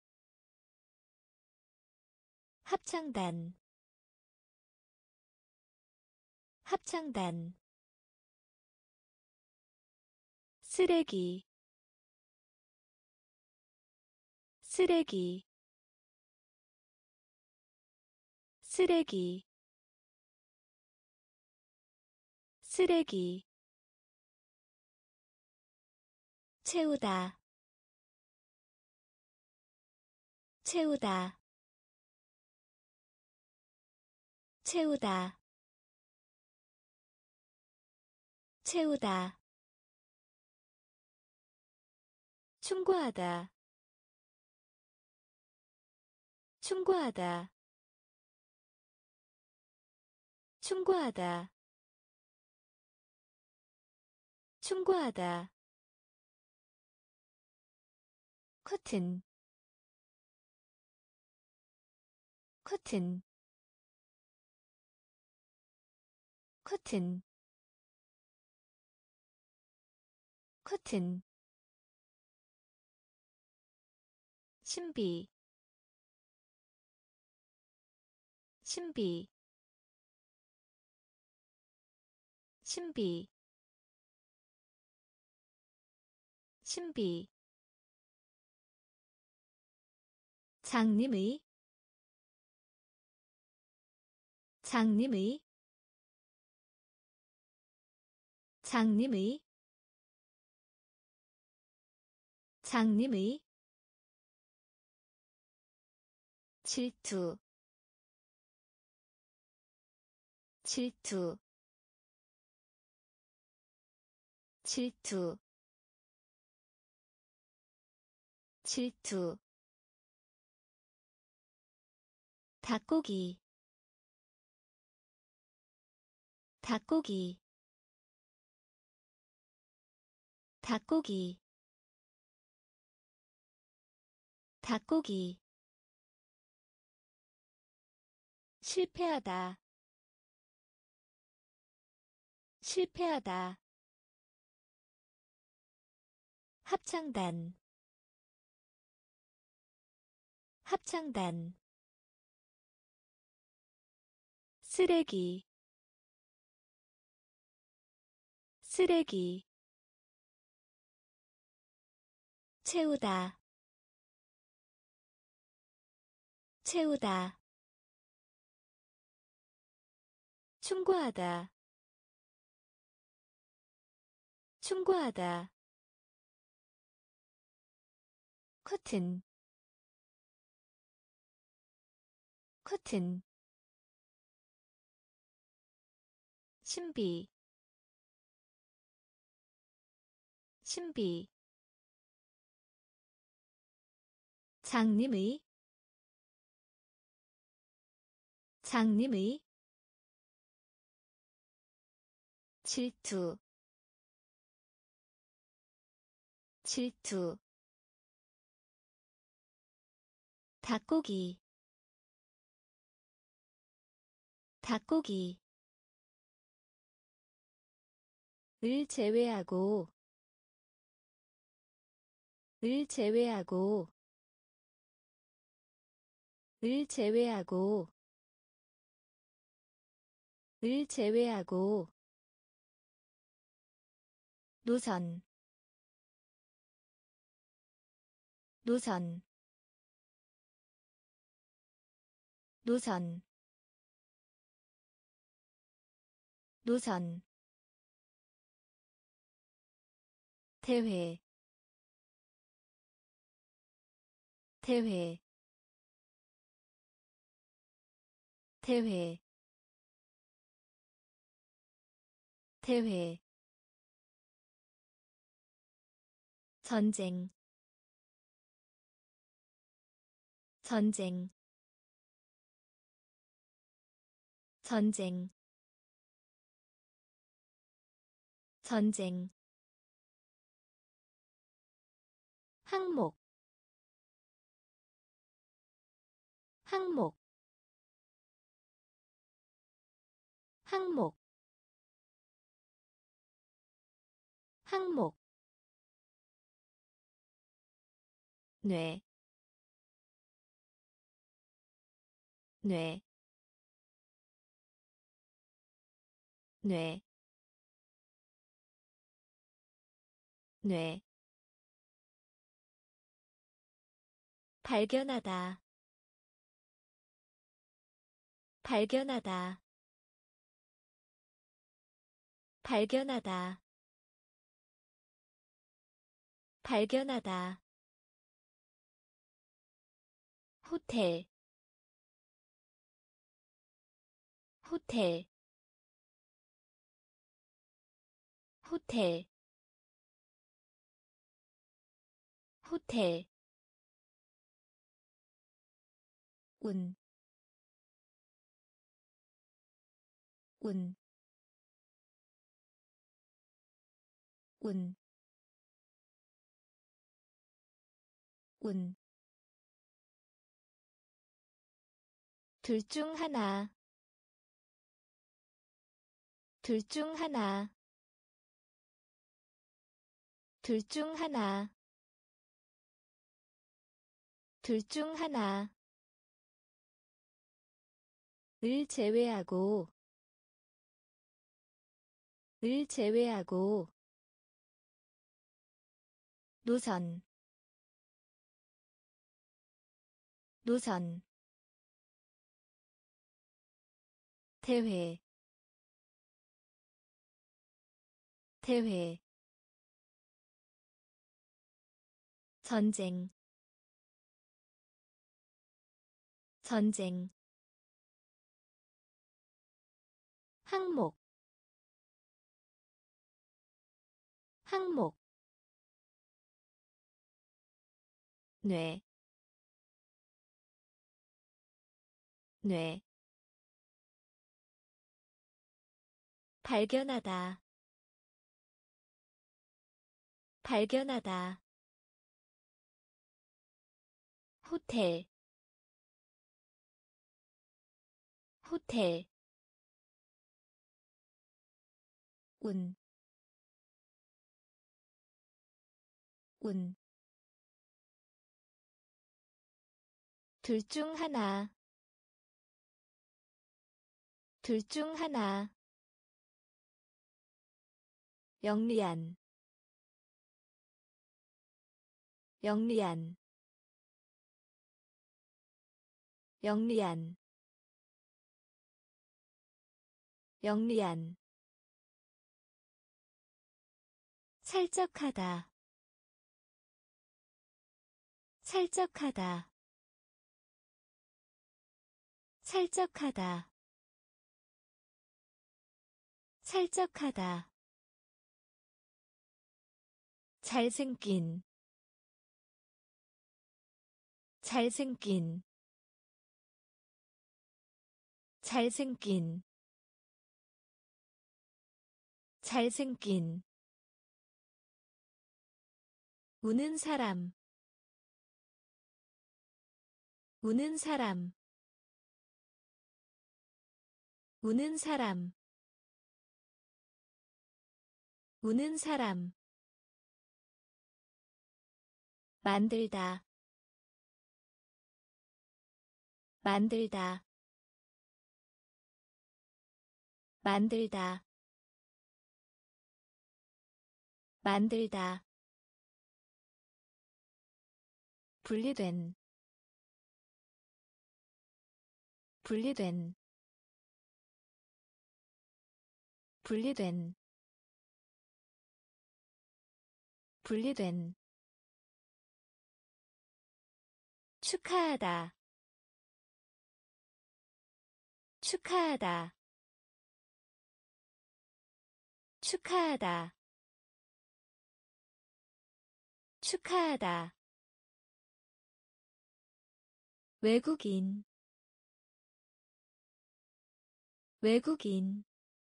합창단 합창단 쓰레기 쓰레기 쓰레기 쓰레기 채우다 채우다 채우다 채우다 충고하다 충고하다 충고하다 충고하다 커튼 커튼 커튼 커튼 신비 신비 신비 신비 장님의 장님의 장님의 장님의 질투 질투 질투 질투 닭고기 닭고기 닭고기 닭고기 실패하다 실패하다 합창단 합창단 쓰레기 쓰레기 채우다 채우다 충고하다 충고하다 커튼 커튼 신비 신비 장님의 장님의 질투 질투 닭고기 닭고기 을 제외하고 을 제외하고 을 제외하고 을 제외하고 노선 노선 노선 노선 대회 대회 대회 대회 전쟁 전쟁 전쟁 전쟁 항목 항목 항목 항목 뇌, 뇌, 뇌, 뇌. 발견하다, 발견하다, 발견하다, 발견하다. 호텔, 호텔, 호텔, 호텔. 운, 운, 운, 운. 둘 중 하나, 둘 중 하나, 둘 중 하나, 둘 중 하나. 을 제외하고 을 제외하고 노선 노선 대회 대회 전쟁 전쟁 항목 항목 뇌, 뇌. 발견하다, 발견하다. 호텔, 호텔. 운, 운. 둘 중 하나, 둘 중 하나. 영리한, 영리한, 영리한, 영리한. 살짝하다, 살짝하다, 살짝하다, 살짝하다. 잘생긴, 잘생긴, 잘생긴, 잘생긴. 우는 사람, 우는 사람, 우는 사람. 우는 사람 만들다 만들다 만들다 만들다 분리된 분리된 분리된 분리된 축하하다 축하하다 축하하다 축하하다 외국인 외국인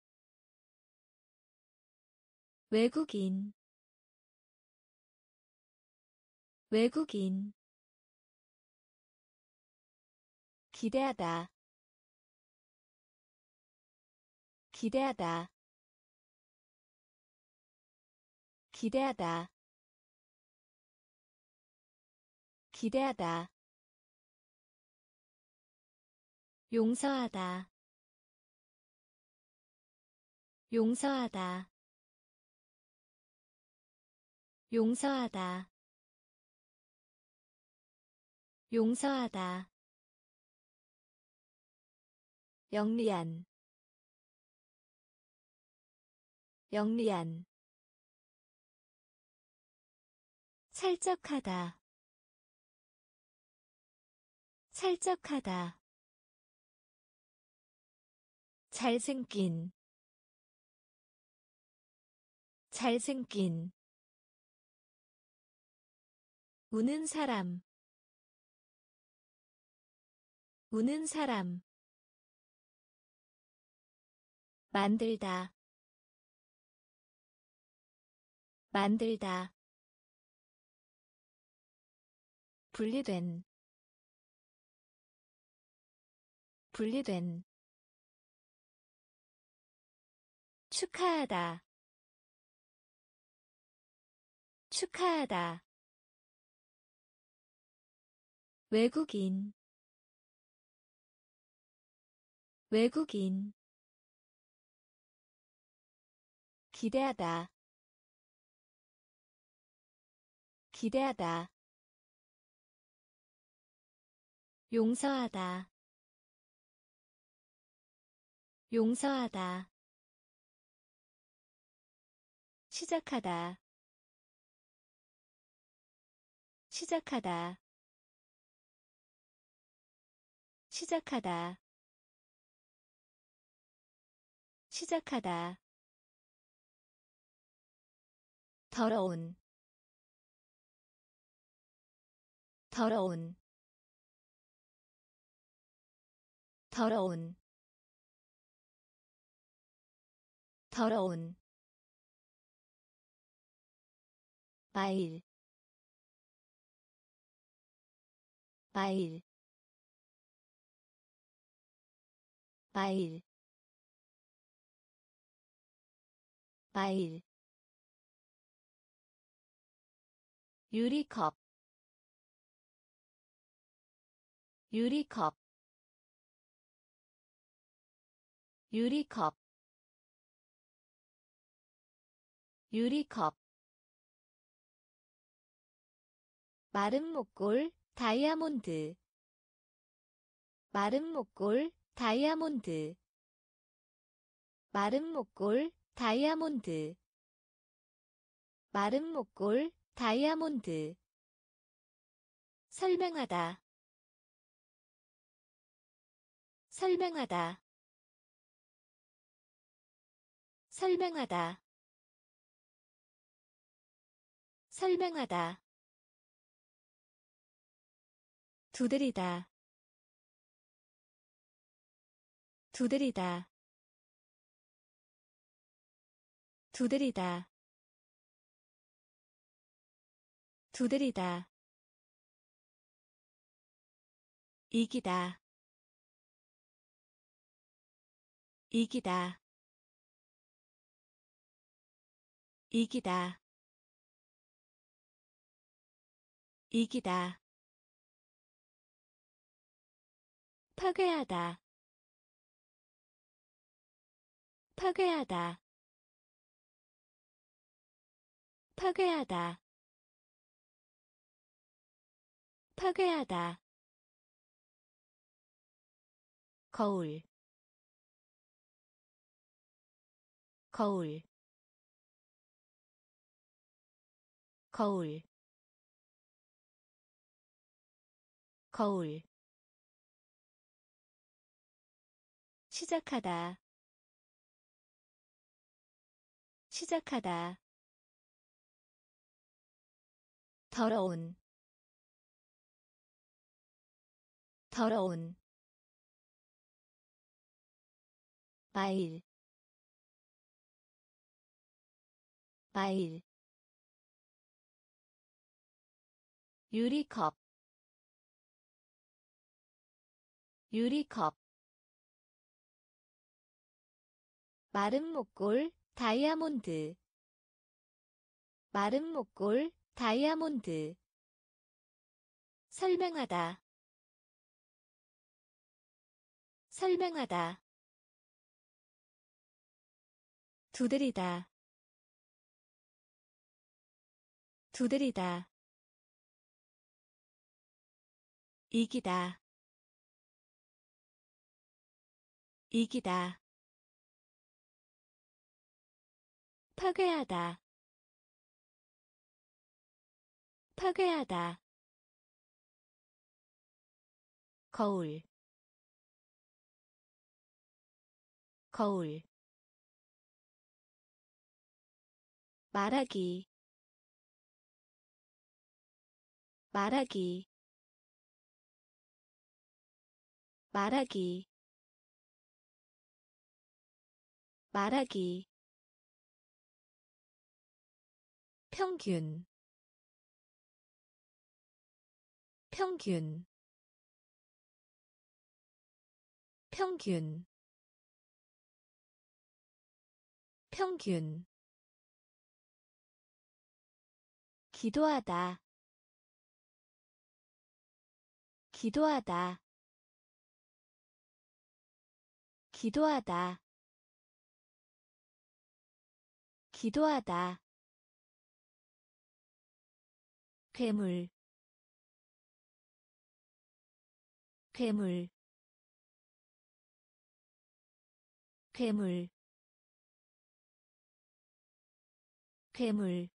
외국인 외국인 기대하다 기대하다 기대하다 기대하다 용서하다 용서하다 용서하다 용서하다 영리한 영리한 살적하다 살적하다 잘생긴 잘생긴 우는 사람 우는 사람 만들다 만들다 분리된 분리된 축하하다 축하하다 외국인 외국인 기대하다 기대하다 용서하다 용서하다 시작하다 시작하다 시작하다 시작하다 더러운 더러운 더러운 더러운 마일 마일 마일 마일 유리컵 유리컵 유리컵 유리컵 마른 목골 다이아몬드 마른 목골 다이아몬드 마른 목골 다이아몬드 마른 목골 다이아몬드 설명하다 설명하다 설명하다 설명하다 두드리다 두드리다 두드리다 두드리다 이기다 이기다 이기다 이기다 파괴하다 파괴하다 파괴하다 파괴하다 거울 거울 거울 거울 시작하다 시작하다 더러운 더러운 마일 마일 유리컵 유리컵 마른 목골 다이아몬드 마른 목골 다이아몬드 설명하다 설명하다 두드리다 두드리다 이기다 이기다 파괴하다 파괴하다 거울 거울 말하기 말하기 말하기 말하기 평균 평균 평균 평균 기도하다 기도하다 기도하다 기도하다 괴물 괴물 괴물 괴물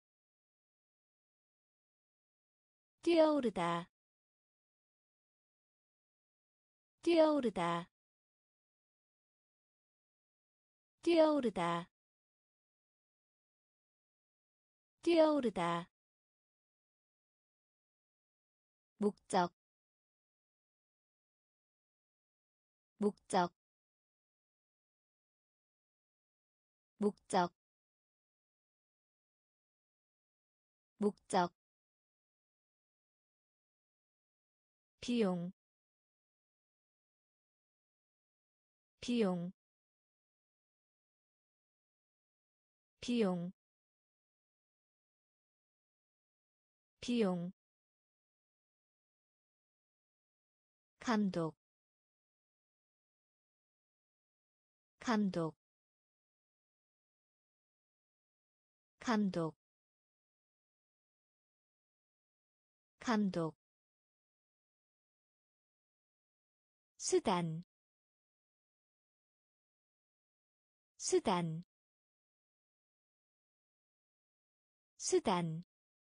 뛰어오르다 뛰어오르다 뛰어오르다 뛰어오르다 목적 목적 목적 목적 비용 비용 비용 비용 감독 감독 감독 감독 수단 수단 수단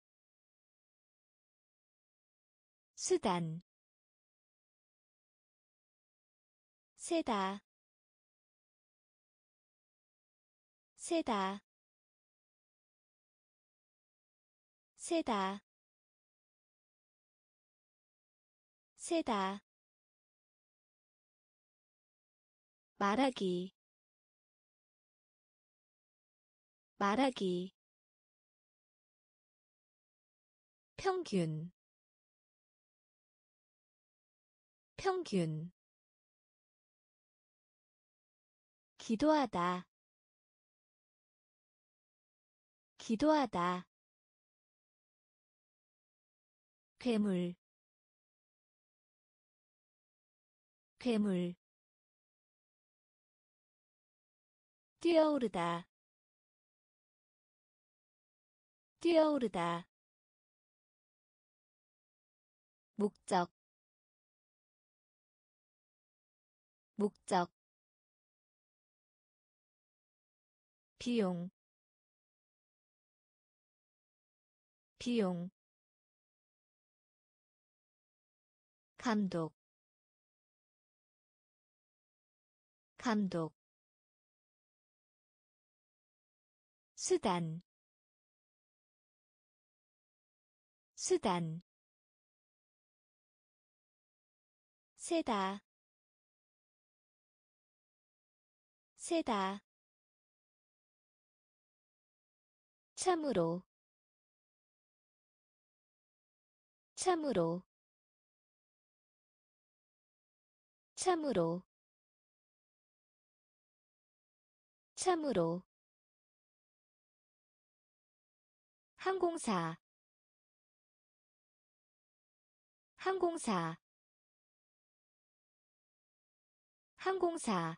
수단 세다 세다 세다 세다 말하기 말하기 평균 평균 기도하다 기도하다 괴물 괴물 뛰어오르다 뛰어오르다 목적 목적 비용 비용 감독 감독 수단 수단 세다 세다 참으로 참으로 참으로 참으로 항공사 항공사 항공사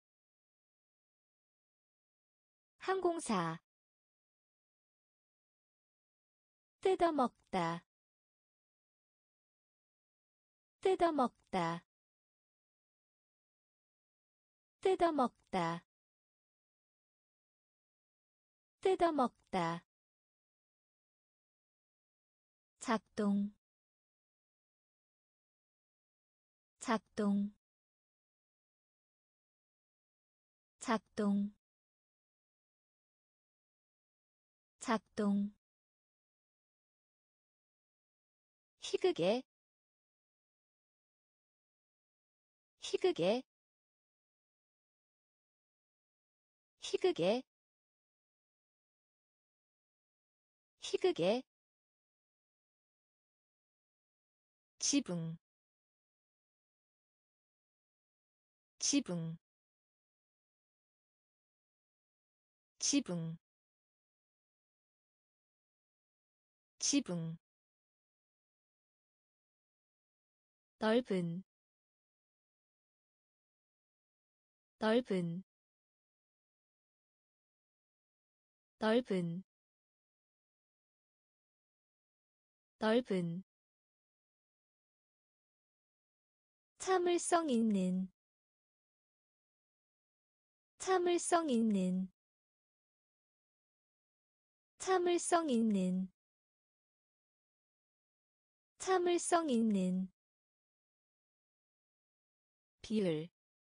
항공사 뜯어먹다 뜯어먹다 뜯어먹다 뜯어먹다 작동 작동 작동 작동 희극의 희극의 희극의 희극의 지붕 지붕 지붕 지붕 넓은 넓은 넓은 넓은 참을성 있는 참을성 있는 참을성 있는 참을성 있는 비율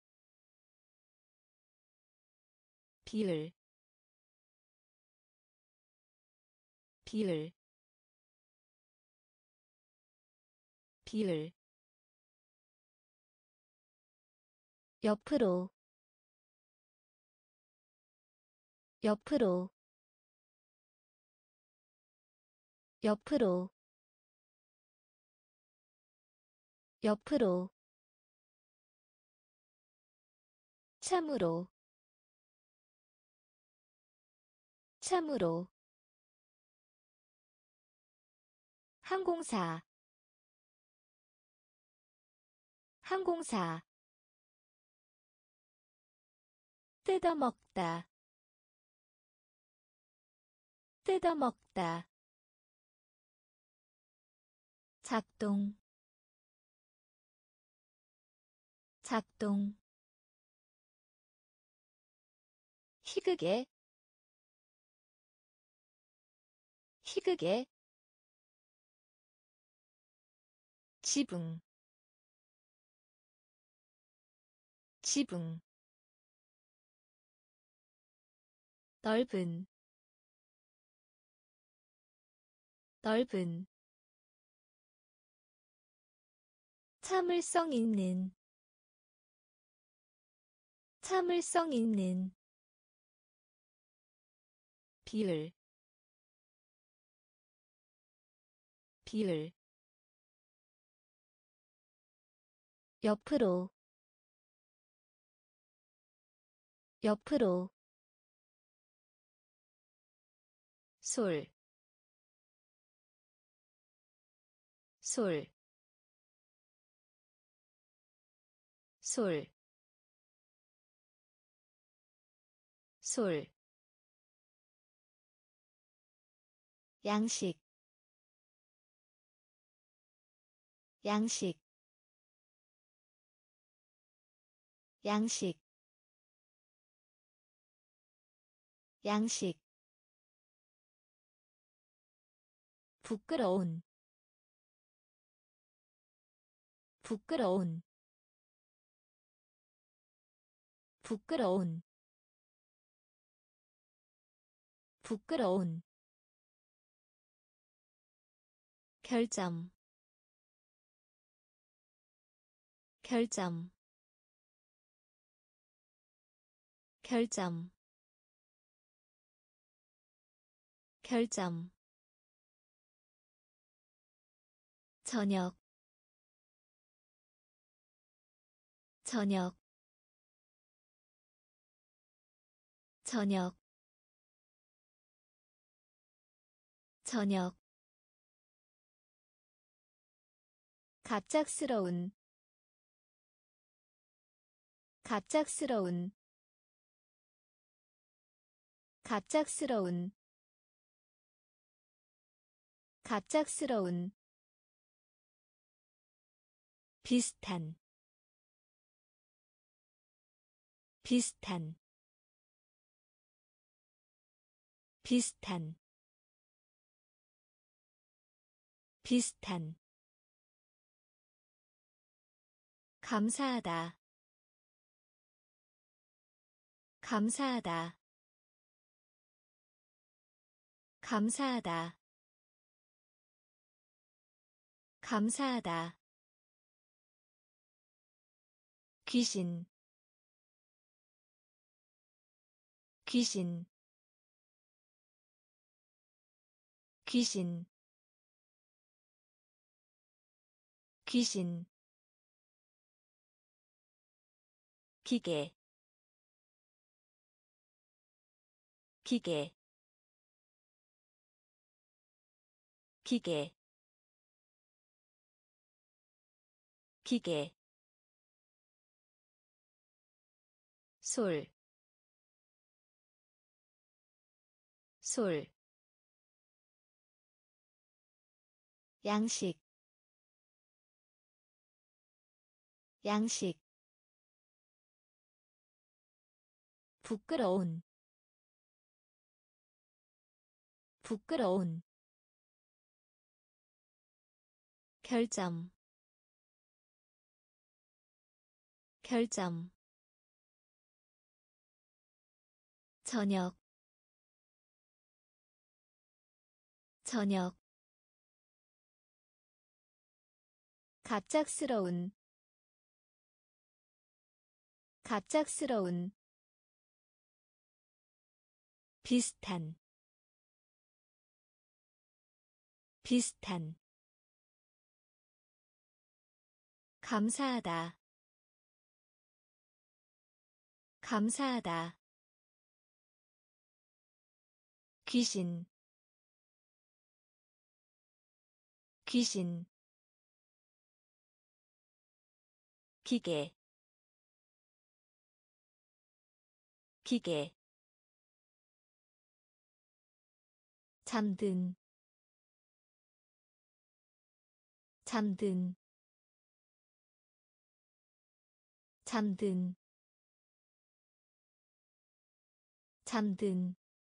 비율 비율 비율 옆으로 옆으로 옆으로 옆으로 참으로 참으로 항공사 항공사 뜯어먹다 뜯어먹다 작동 작동 희극의 희극의 지붕 지붕 넓은 넓은 참을성 있는 참을성 있는 비율 비율 옆으로 옆으로 솔, 솔, 솔, 솔, 양식, 양식, 양식, 양식, 부끄러운, 부끄러운, 부끄러운, 부끄러운, 결점, 결점, 결점, 결점, 저녁, 저녁, 저녁, 저녁, 갑작스러운, 갑작스러운, 갑작스러운, 갑작스러운, 비슷한, 비슷한, 비슷한, 비슷한, 감사하다, 감사하다, 감사하다, 감사하다, 귀신, 귀신, 귀신, 귀신, 기계, 기계, 기계, 기계, 솔, 솔, 양식, 양식, 부끄러운, 부끄러운, 결점, 결점, 저녁, 저녁, 갑작스러운, 갑작스러운, 비슷한, 비슷한, 감사하다, 감사하다, 귀신, 귀신, 기계, 기계, 잠든, 잠든, 잠든, 잠든,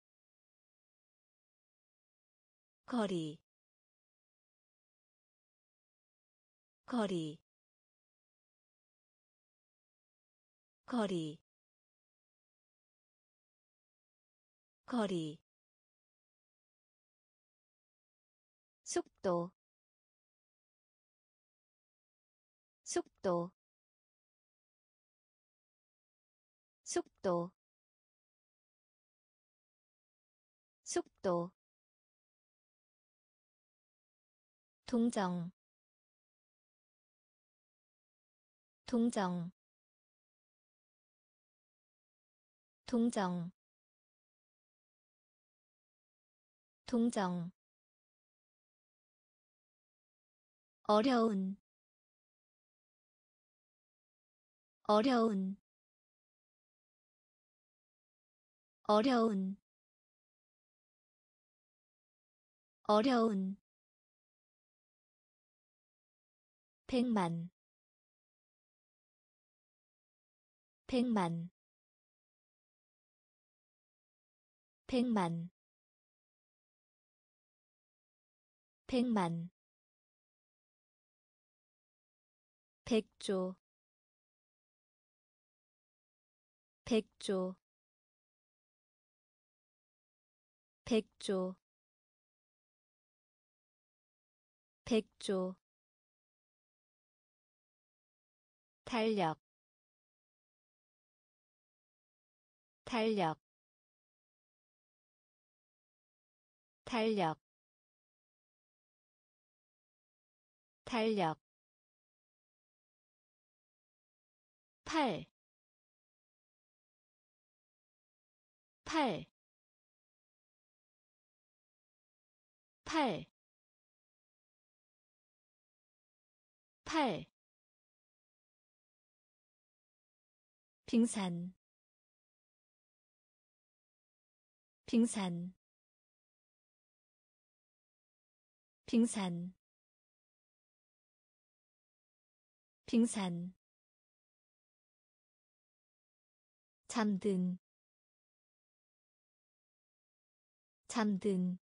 거리, 거리, 거리, 거리, 속도, 속도, 속도, 속도, 동정, 동정, 동정, 동정 어려운 어려운 어려운 어려운 백만 백만 백만 백만 백조 백조 백조 백조 달력 달력 달력 달력 팔 팔 팔 팔 빙산 빙산 빙산 빙산 잠든 잠든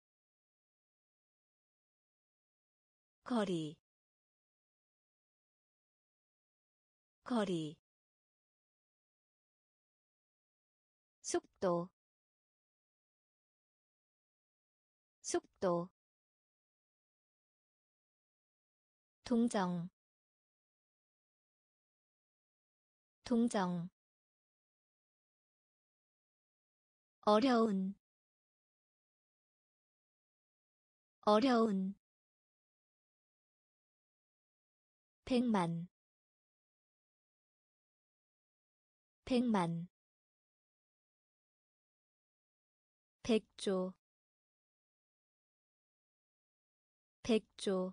거리 거리 속도 속도 동정 동정 어려운 어려운 백만 백만 백조 백조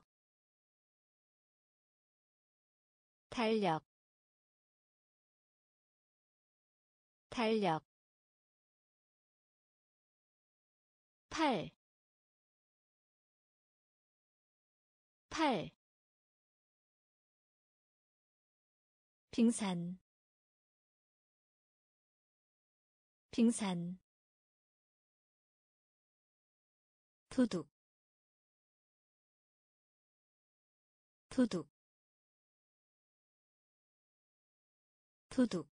달력 달력 팔 팔 빙산 빙산 도둑 도둑 도둑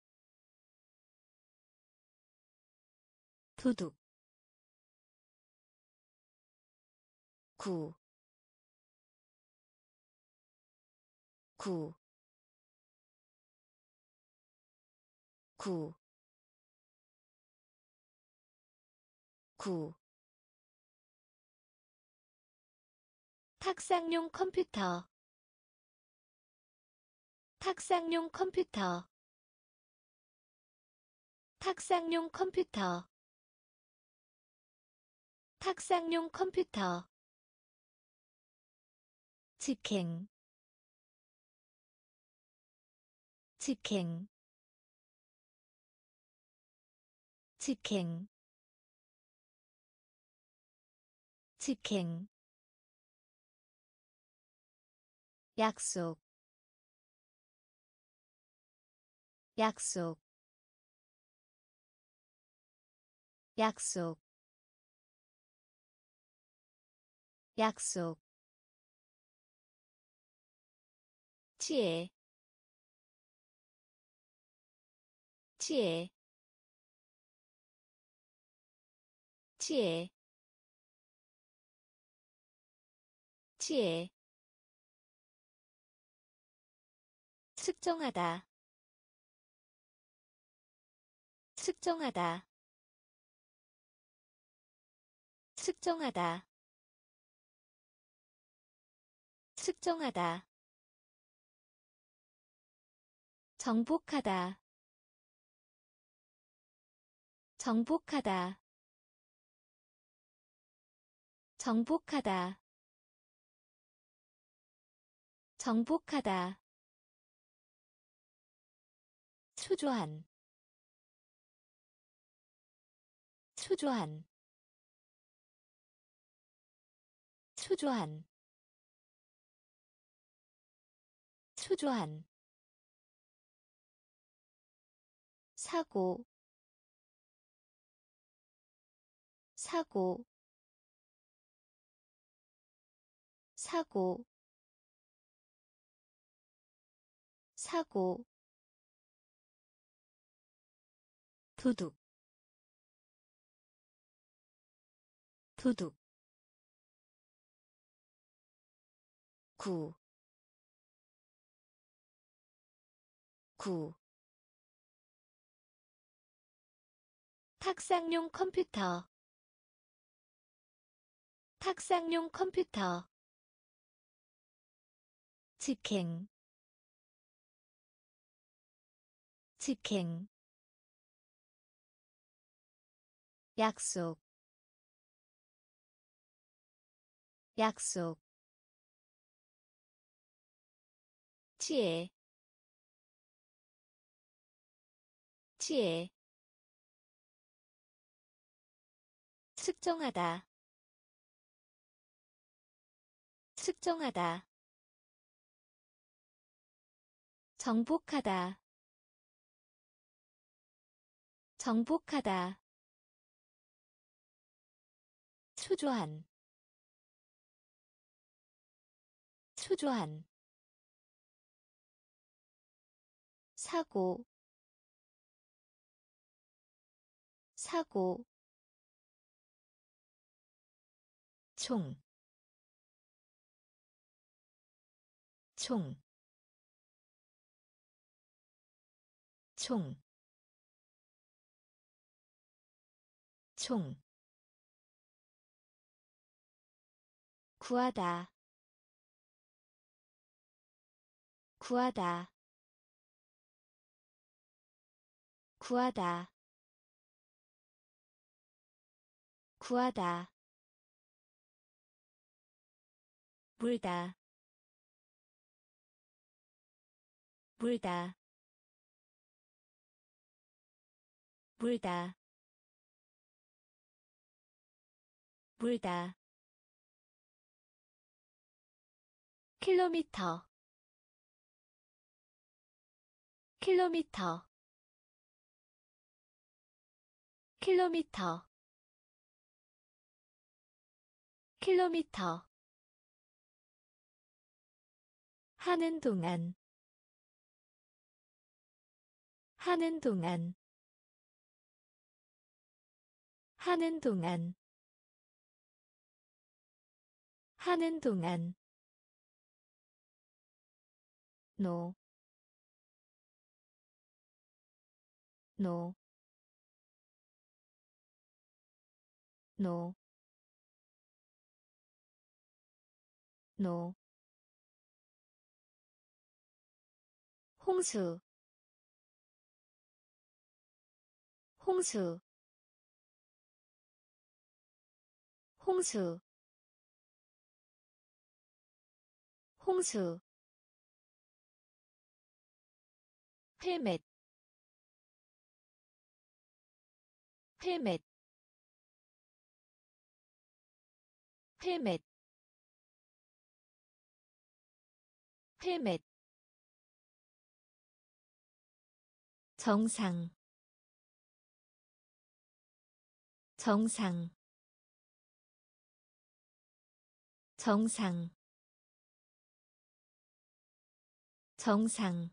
도둑 구 구 구 구 탁상용 컴퓨터 탁상용 컴퓨터 탁상용 컴퓨터 탁상용 컴퓨터 직행 직행 직행 직행 약속 약속 약속 약속 치에 치에 치에 치에 측정하다 측정하다 측정하다 측정하다 정복하다 정복하다 정복하다 정복하다 초조한 초조한 초조한 초조한 사고 사고 사고 사고 도둑 도둑 구 구 탁상용 컴퓨터 탁상용 컴퓨터 직행 직행 약속 약속 지혜 지혜 측정하다 측정하다 정복하다 정복하다 초조한 초조한 사고 사고 총 총, 총, 총, 구하다, 구하다, 구하다, 구하다, 물다, 물다, 물다, 물다, 킬로미터, 킬로미터, 킬로미터, 킬로미터, 하는 동안, 하는 동안, 하는 동안, 하는 동안, 노, 노, 노, 노, 홍수, 홍수, 홍수, 홍수, 헬멧, 헬멧, 헬멧, 헬멧, 정상, 정상, 정상, 정상,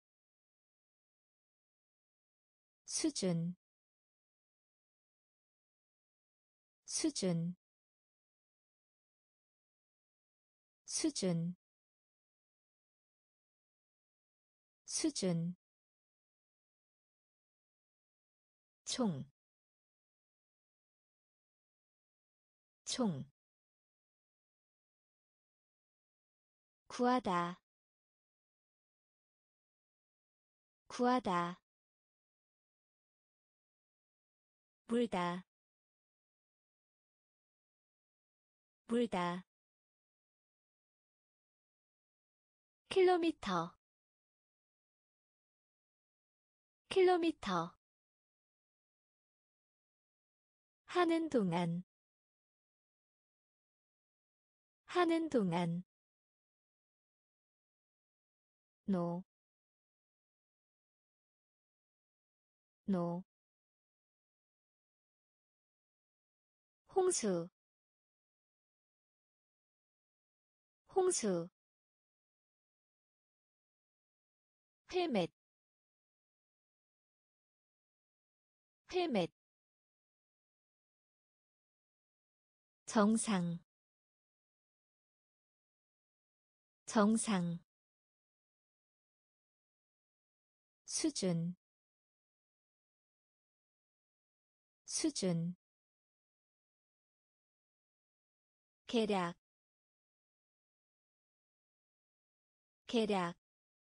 수준, 수준, 수준, 수준, 총, 총, 구하다, 구하다, 물다, 불다 킬로미터 킬로미터 하는 동안 하는 동안 노 노 홍수 홍수 헬멧 헬멧 정상 정상 수준 수준 계략 계략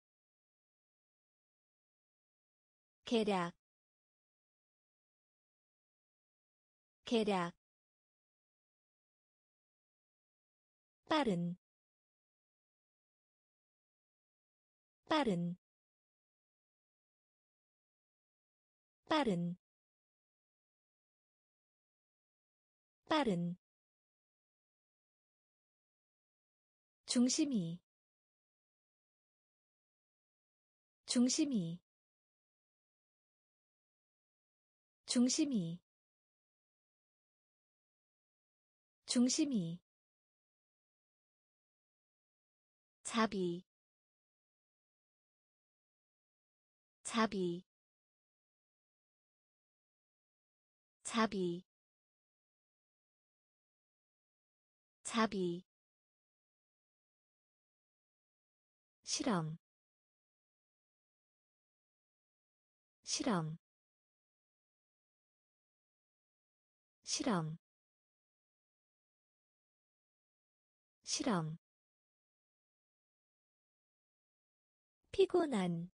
계략 계략 빠른 빠른 빠른 빠른 중심이 중심이 중심이 중심이 자비 자비 자비 자비 실험 실험 실험 실험 피곤한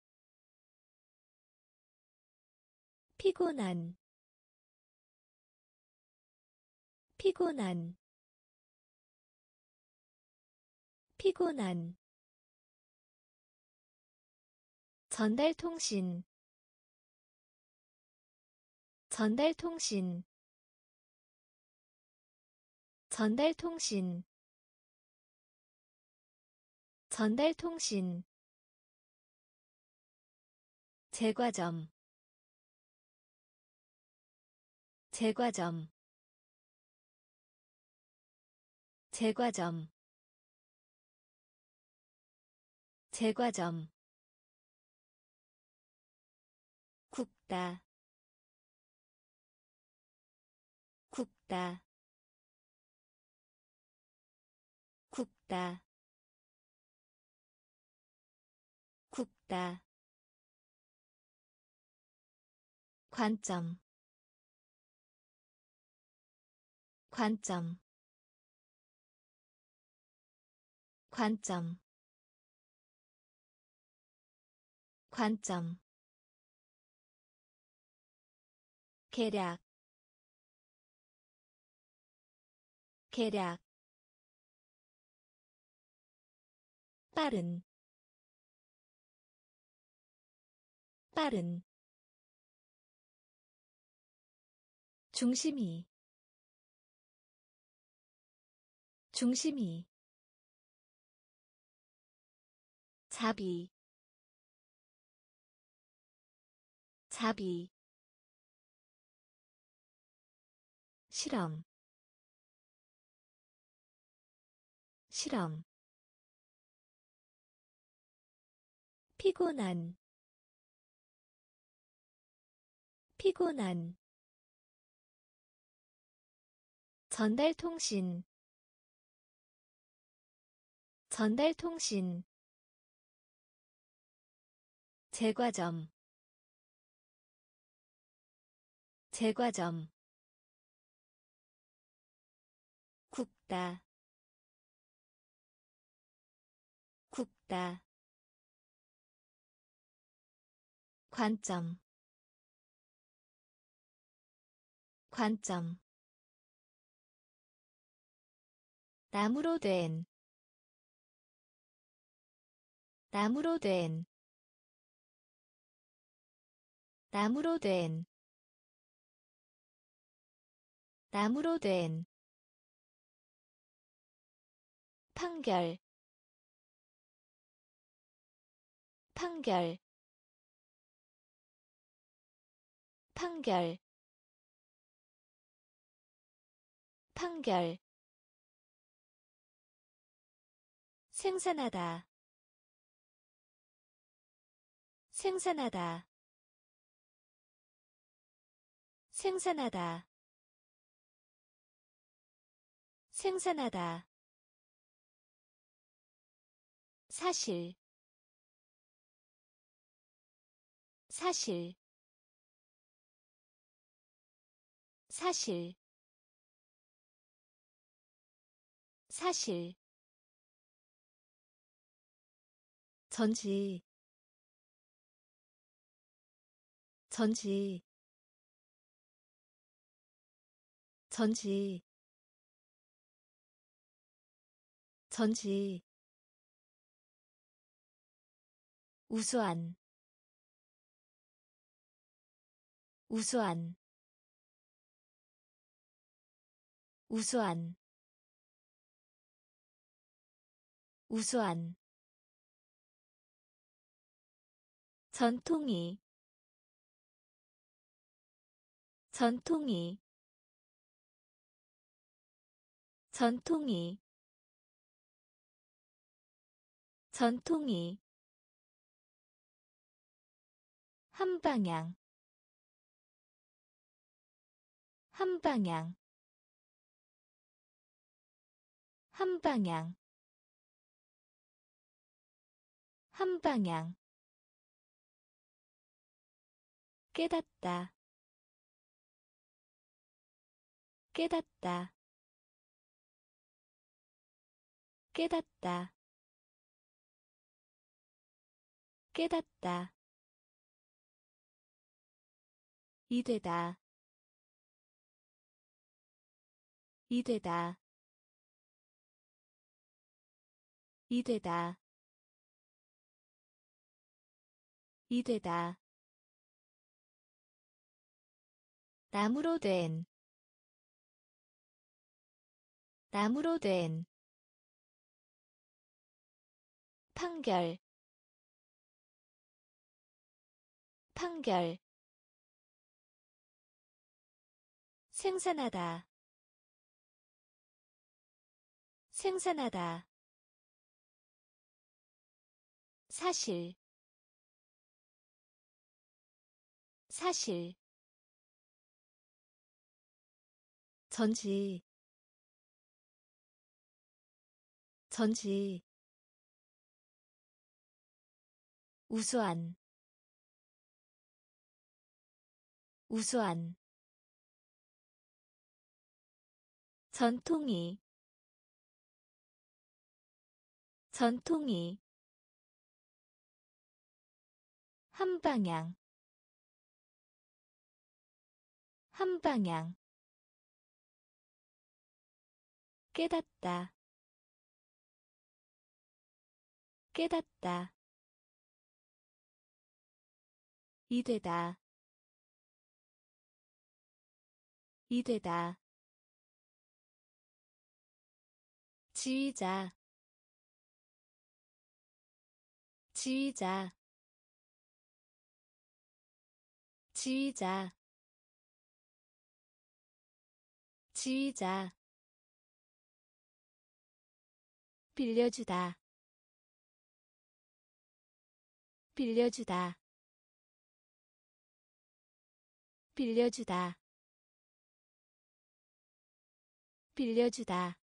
피곤한 피곤한 피곤한 전달통신 전달통신 전달통신 전달통신 제과점 제과점 제과점 제과점 굽다 굽다 굽다 굽다 관점 관점 관점 관점 계략 계략 빠른 빠른 중심이 중심이 자비 자비 실험 실험 피곤한 피곤한 전달통신 전달통신 제과점 제과점 굽다 굽다 관점 관점 나무로 된 나무로 된 나무로 된 나무로 된 판결 판결 판결 판결 생산하다 생산하다 생산하다 생산하다 사실 사실 사실 사실 전지 전지 전지 전지 우수한 우수한 우수한 우수한 전통이 전통이 전통이 전통이 한 방향 한 방향 한 방향 한 방향 깨닫다 깨닫다 깨닫다 깨닫다 이되다 이되다 이되다 이되다 나무로 된 나무로 된 판결 판결 생산하다 생산하다 사실 사실 전지 전지 우수한 우수한 전통이 전통이 한 방향 한 방향 깨닫다 깨닫다 이되다 이되다 지휘자 지휘자 지휘자 지휘자 빌려주다 빌려주다 빌려주다 빌려주다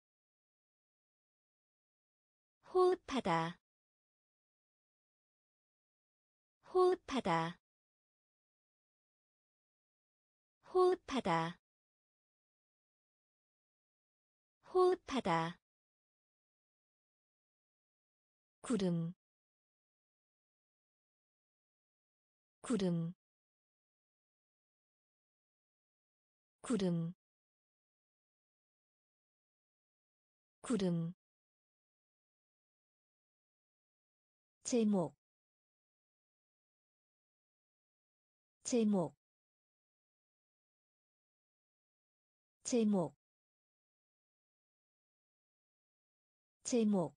호흡하다 호흡하다 호흡하다 호흡하다 구름 구름 구름 구름 제목 제목 제목 제목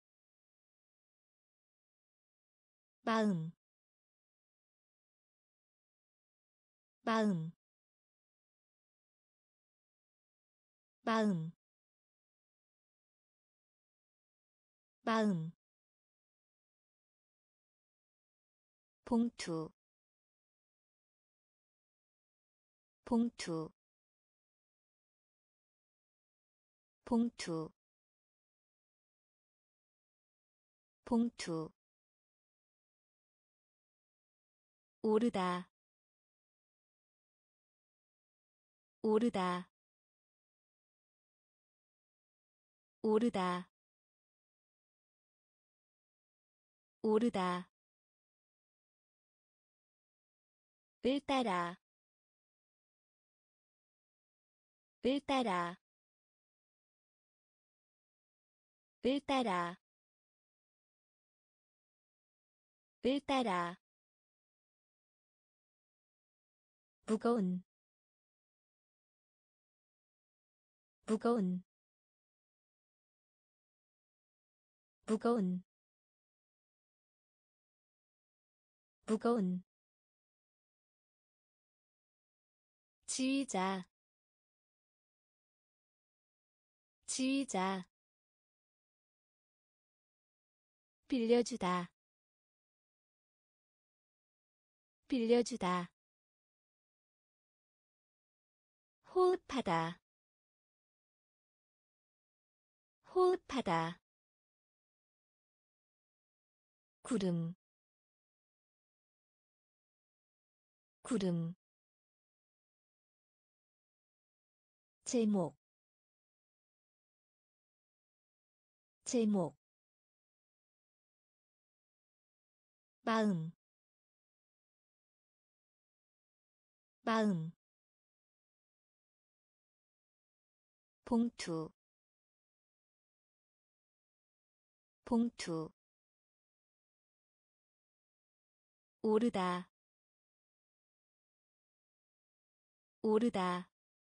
마음 마음 마음 마음 봉투 봉투 봉투 봉투 오르다 오르다 오르다 오르다 을 따라 을 따라 을 따라 을 따라 무거운 무거운 무거운 무거운 지휘자 지휘자 빌려주다 빌려주다 호흡하다 호흡하다 구름 구름 제목 제목 마음 마음 봉투 봉투 오르다 오르다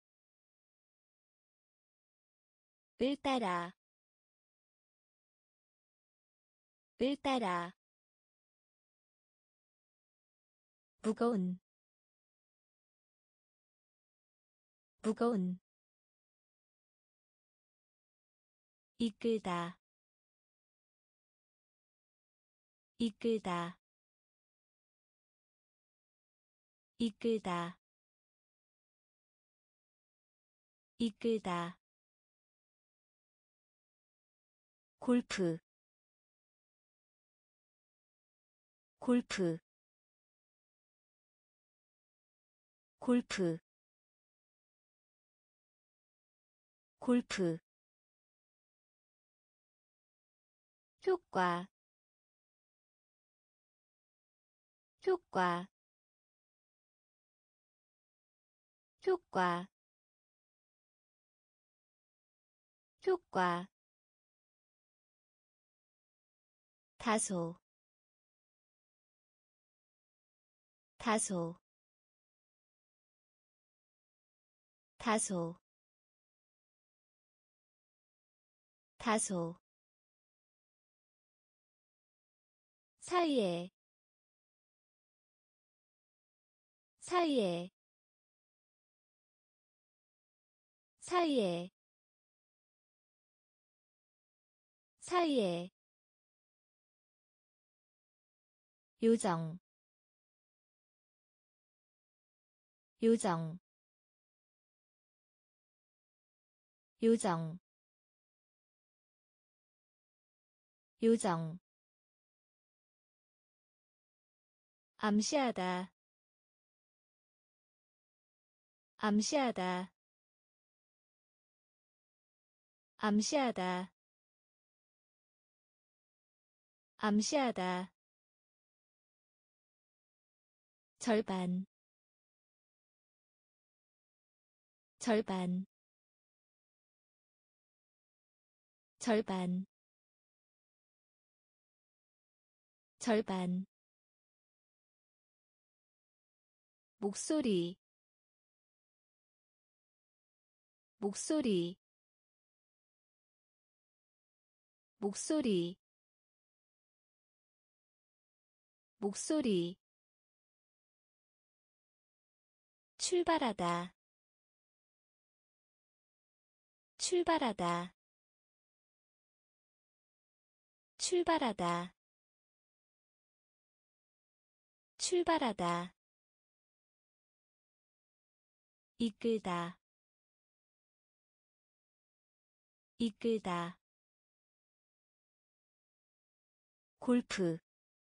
을 따라 을 따라 무거운 무거운 이끌다 이끌다 이끌다 이끌다 골프 골프 골프 골프 효과 효과 효과 효과 다소 다소 다소 다소 사이에 사이에 사이에 사이에 요정 요정 요정 요정 암시하다 암시하다 암시하다 암시하다 절반 절반 절반 절반 목소리 목소리 목소리 목소리 출발하다 출발하다 출발하다 출발하다 이끌다 이끌다 골프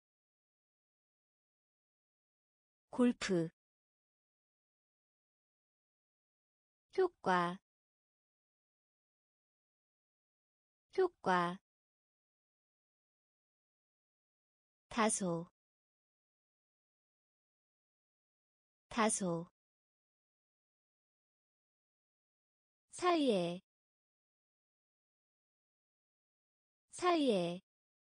골프 효과 효과 다소 다소 사이에 사이에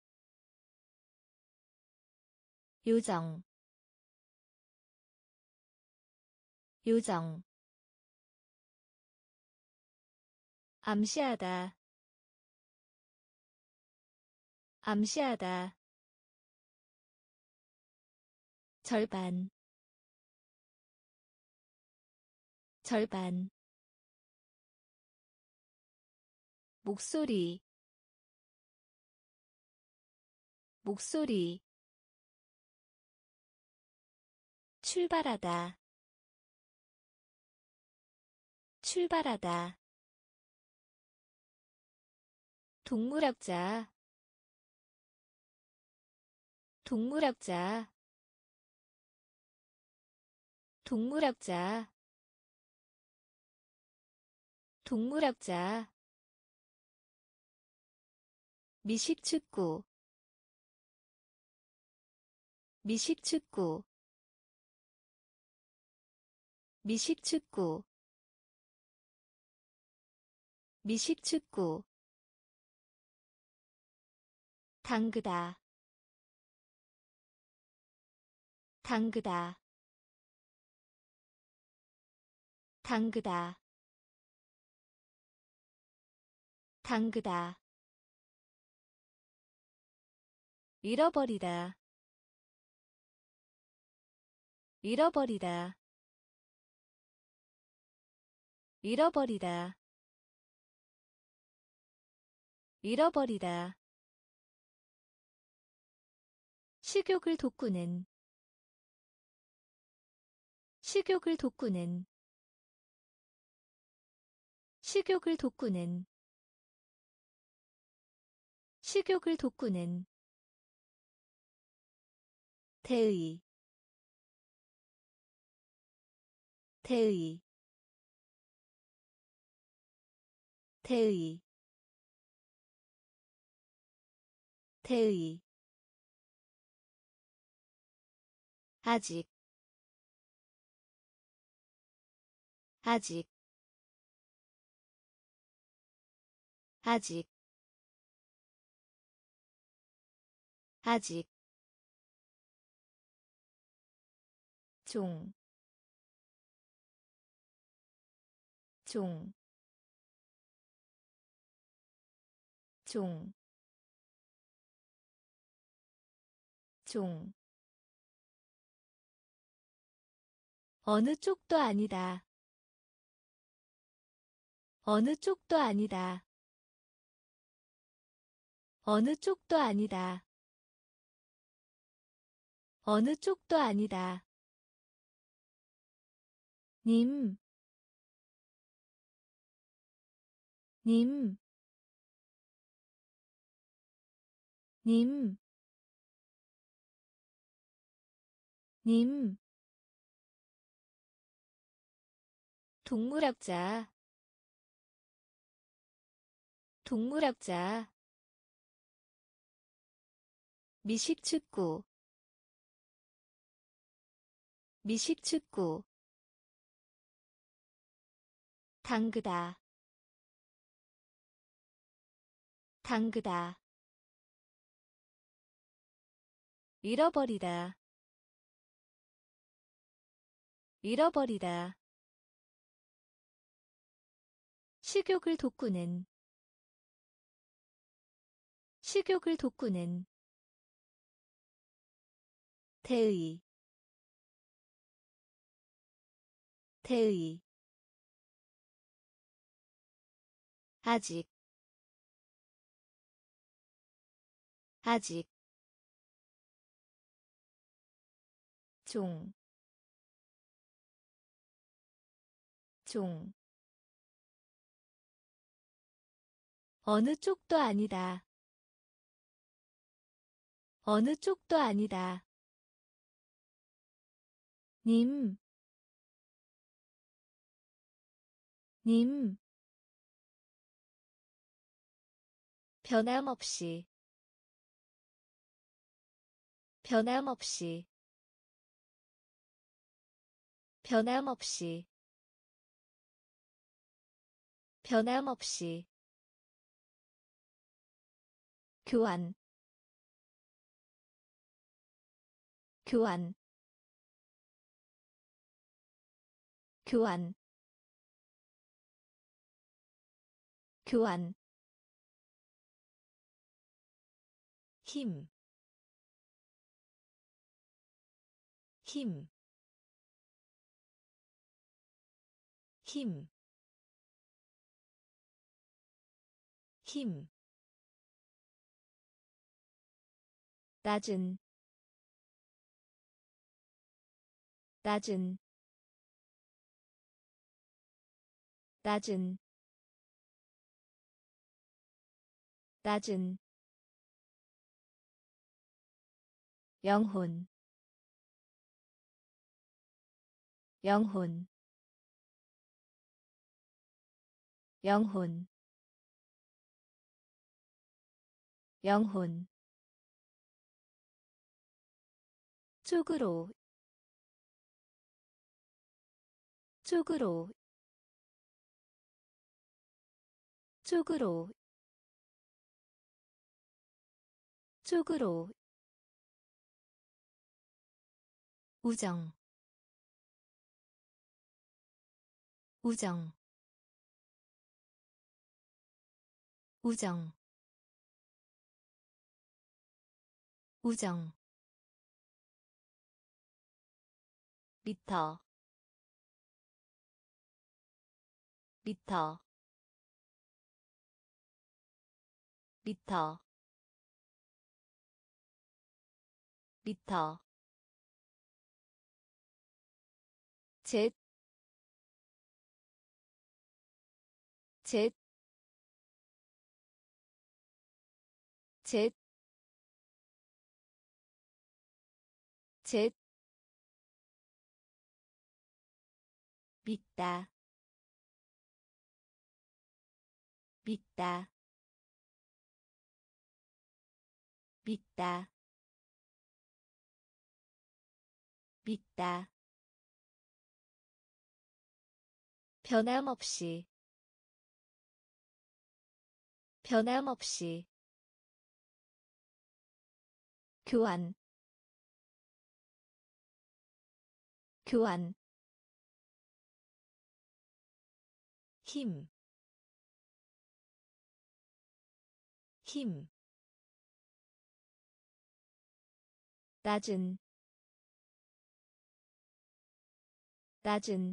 요정 요정 암시하다 암시하다 절반 절반 목소리 목소리 출발하다 출발하다 동물학자 동물학자 동물학자 동물학자 미식축구 미식축구 미식축구 미식축구 당그다 당그다 당그다 당그다 잃어버리다 잃어버리다 잃어버리다 잃어버리다 식욕을 돋구는 식욕을 돋구는 식욕을 돋구는 식욕을 돋구는 대의 대의 대의 대의 아직 아직 아직 아직 종, 종, 종, 종. 어느 쪽도 아니다. 어느 쪽도 아니다. 어느 쪽도 아니다. 어느 쪽도 아니다. 님, 님, 님, 님. 동물학자, 동물학자. 미식축구, 미식축구. 당그다, 담그다, 잃어버리다, 잃어버리다. 식욕을 돋구는, 식욕을 돋구는. 대의, 대의. 아직, 아직. 종, 종. 어느 쪽도 아니다, 어느 쪽도 아니다. 님, 님. 변함없이, 변함없이, 변함없이, 변함없이. 교환, 교환, 교환, 교환. 힘, 힘, 힘, 힘. 낮은, 낮은, 낮은, 낮은. 영혼, 영혼, 영혼, 영혼. 쪽으로, 쪽으로, 쪽으로, 쪽으로. 우정, 우정, 우정, 우정. 미터, 미터, 미터, 미터. 젯, 젯, 젯, 젯. 믿다, 믿다, 믿다, 믿다. 변함없이, 변함없이. 교환, 교환. 힘, 힘. 낮은, 낮은.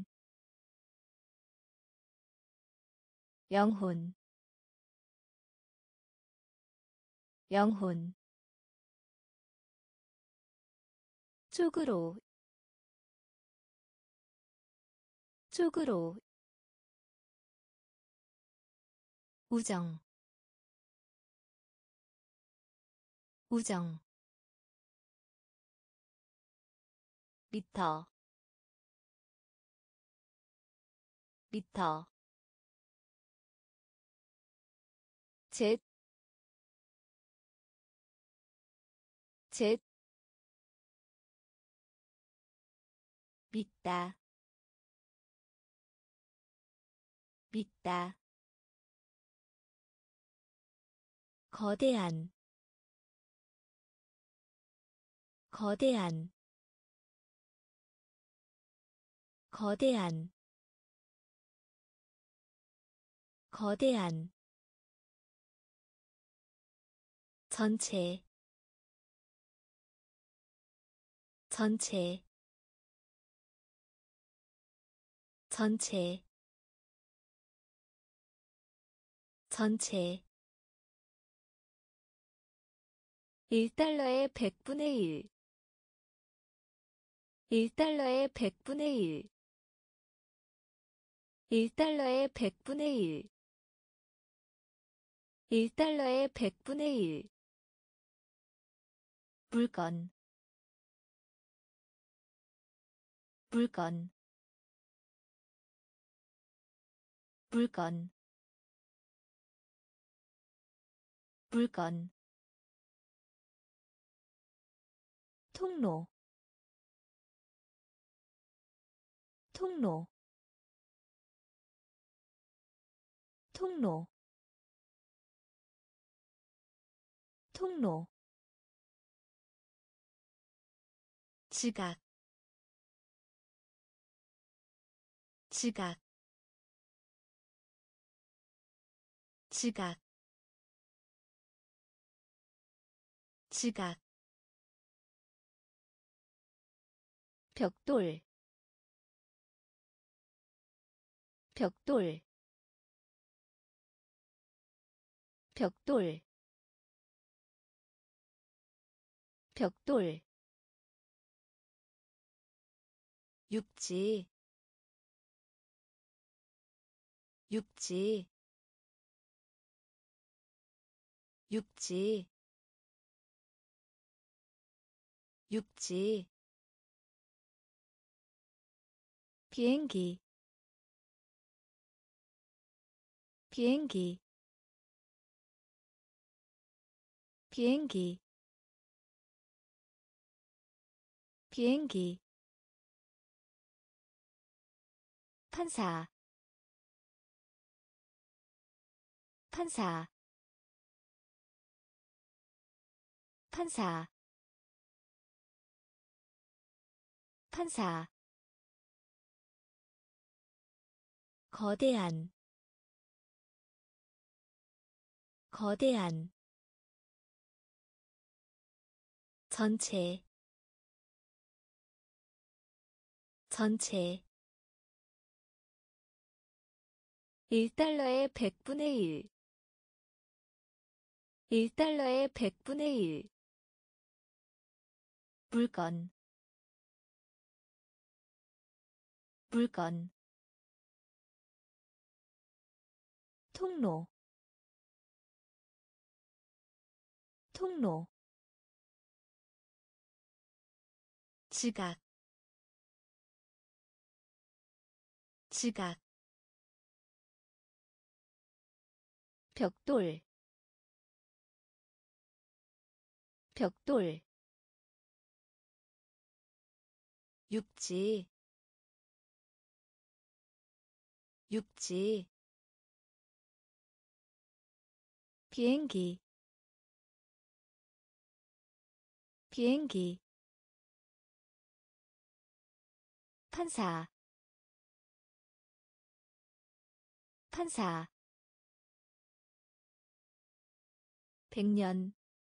영혼, 영혼. 쪽으로, 쪽으로. 우정, 우정. 미터, 미터. 젯, 젯. 믿다, 믿다. 거대한 거대한 거대한 거대한 전체 전체 전체 전체 1달러의 100분의 1 1달러의 100분의 1 1달러의 100분의 1 1달러의 100분의 1 물건 물건 물건 물건 통로 통로 통로 통로 지각 지각 지각 지각 벽돌 벽돌 벽돌 벽돌 육지 육지 육지 육지 비행기 비행기 비행기 비행기 판사 판사 판사 판사 거대한 거대한 전체 전체 1달러의 100분의 1 1달러의 100분의 1 물건 물건 통로 통로 지각 지각 벽돌 벽돌 육지 육지 비행기 비행기 판사 판사 100년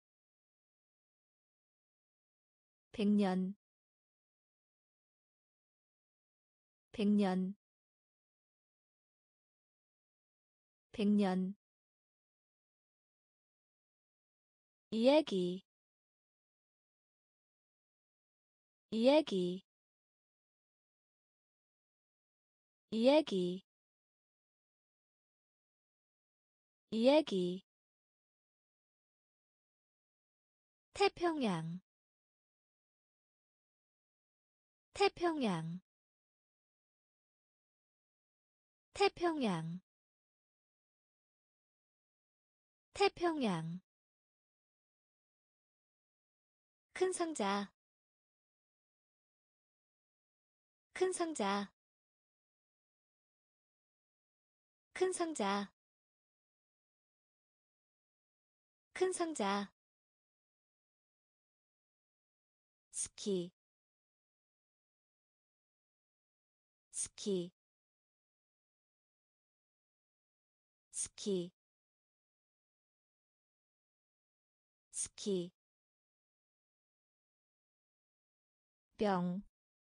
100년 100년 100년 이야기 이야기 이야기 이야기 태평양 태평양 태평양 태평양 큰 상자 큰 상자 큰 상자 큰 상자 스키 스키 스키 스키 병,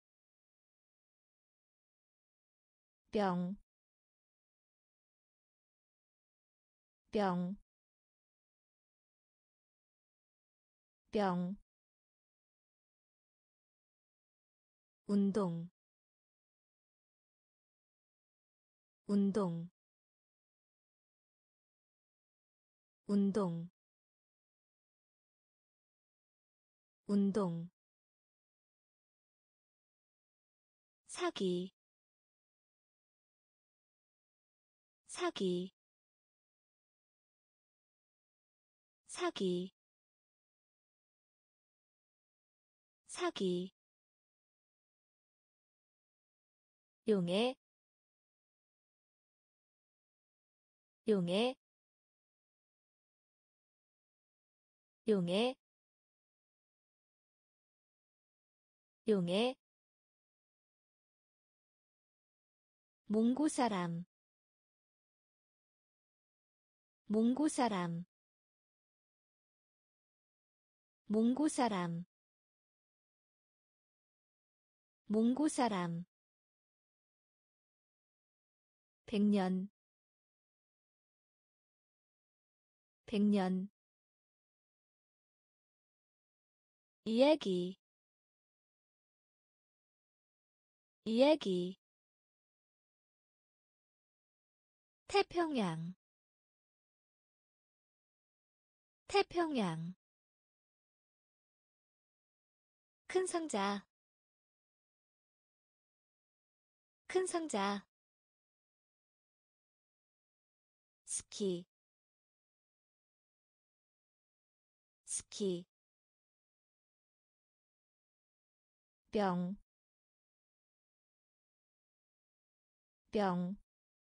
병, 병, 병, 운동, 운동, 운동, 운동, 사기, 사기, 사기, 사기, 용해, 용해, 용해, 용해, 몽고 사람, 몽고 사람, 몽고 사람, 몽고 사람, 100년, 100년, 이야기, 이야기, 태평양, 태평양, 큰 상자, 큰 상자, 스키, 스키, 병, 병,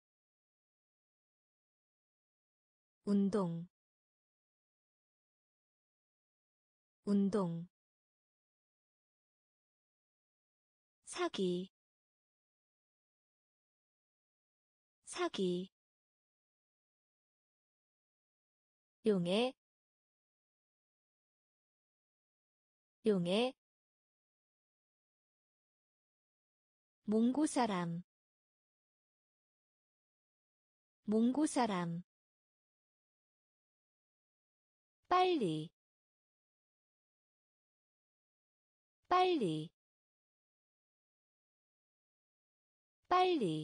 운동, 운동, 사기, 사기, 용해, 용해, 몽고 사람, 몽고 사람, 빨리, 빨리, 빨리,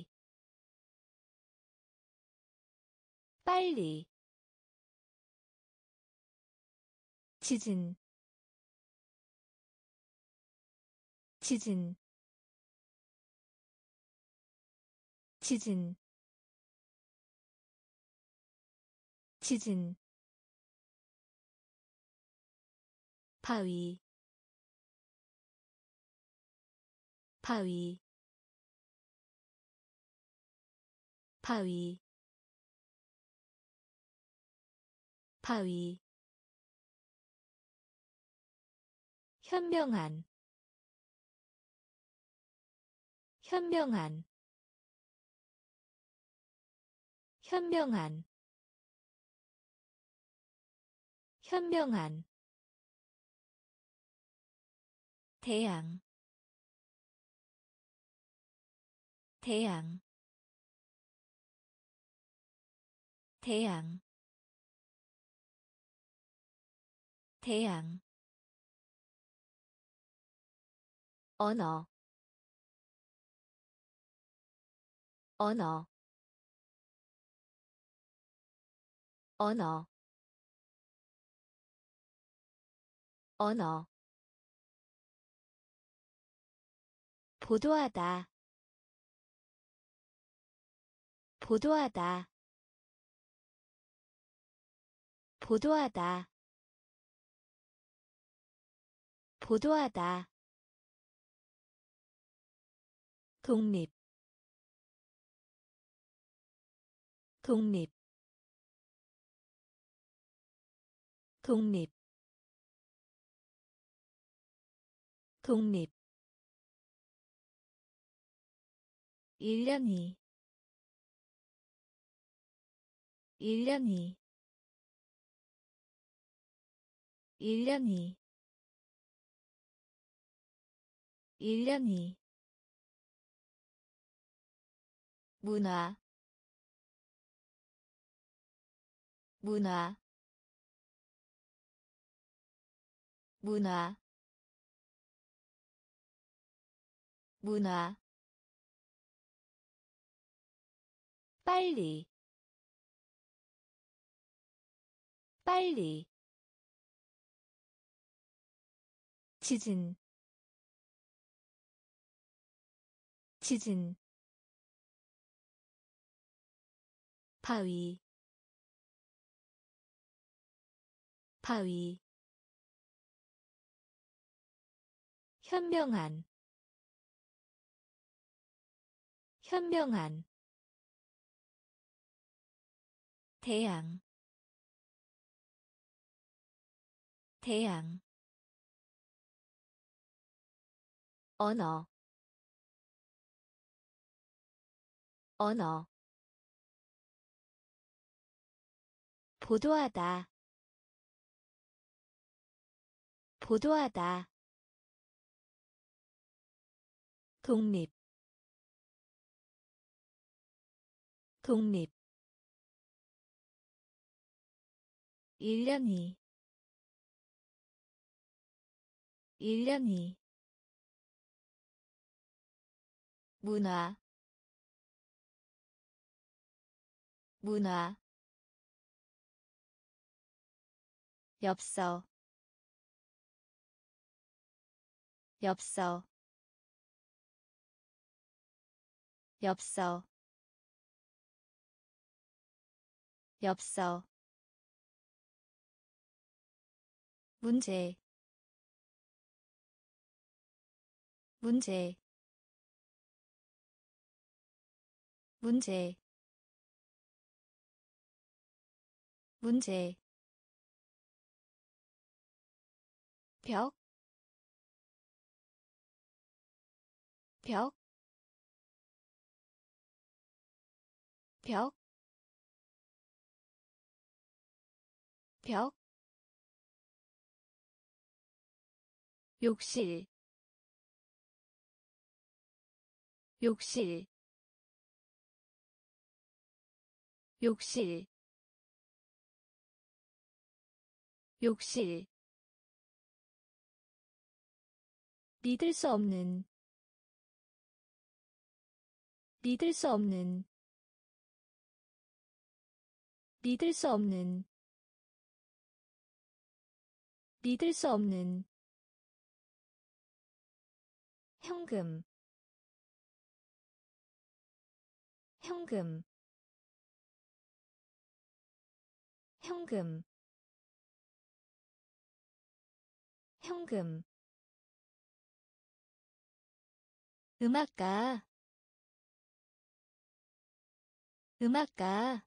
빨리, 지진, 지진, 지진, 지진, 바위, 바위, 바위, 바위, 현명한, 현명한, 현명한, 현명한, 태양, 태양, 태양, 태양, 언어, 언어, 언어, 언어, 보도하다, 보도하다, 보도하다, 보도하다, 독립, 독립, 독립 독립 1년이 1년이 1년이 1년이 문화 문화 문화 문화 빨리 빨리 지진 지진 바위 바위 현명한 현명한 태양 태양 언어 언어 보도하다 보도하다 독립 독립 1년이 1년이 문화 문화 엽서 엽서 엽서 엽서 문제 문제 문제 문제 벽, 벽, 벽, 벽, 욕실, 욕실, 욕실, 욕실 믿을 수 없는 믿을 수 없는 믿을 수 없는 믿을 수 없는 현금 현금 현금 현금 음악가 음악가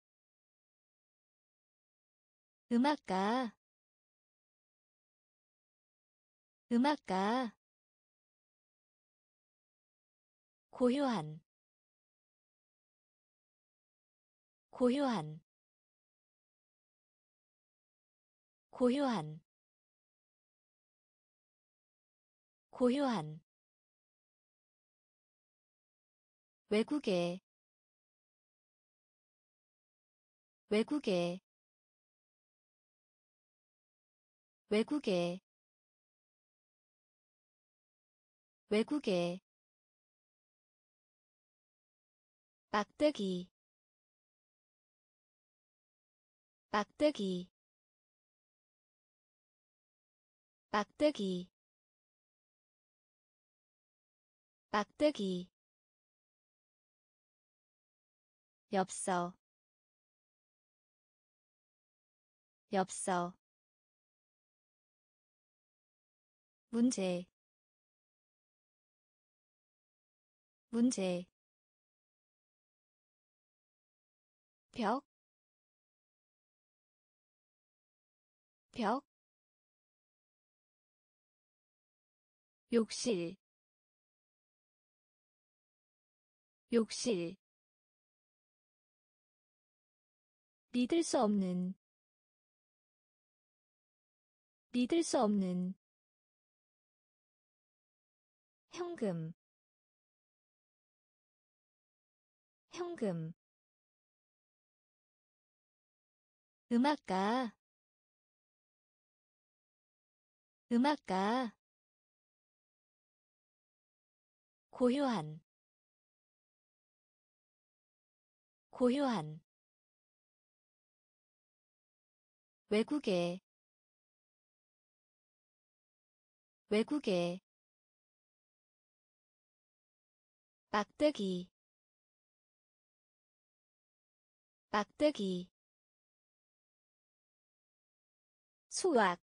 음악가 음악가 고요한 고요한 고요한 고요한 외국에 외국에 외국에 외국에 막대기 막대기 막대기 막대기 엽서 엽서 문제 문제 벽, 벽, 욕실, 욕실, 믿을 수 없는, 믿을 수 없는, 현금, 현금, 음악가, 음악가, 고요한, 고요한, 외국에, 외국에, 막대기, 막대기, 수학,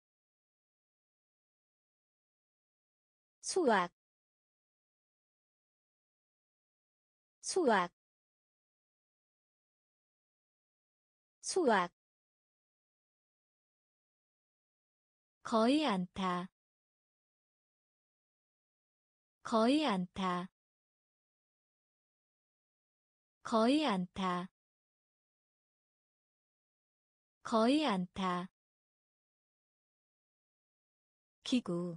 수학, 수학, 수학, 거의 않다, 거의 않다, 거의 않다, 거의 않다, 기구,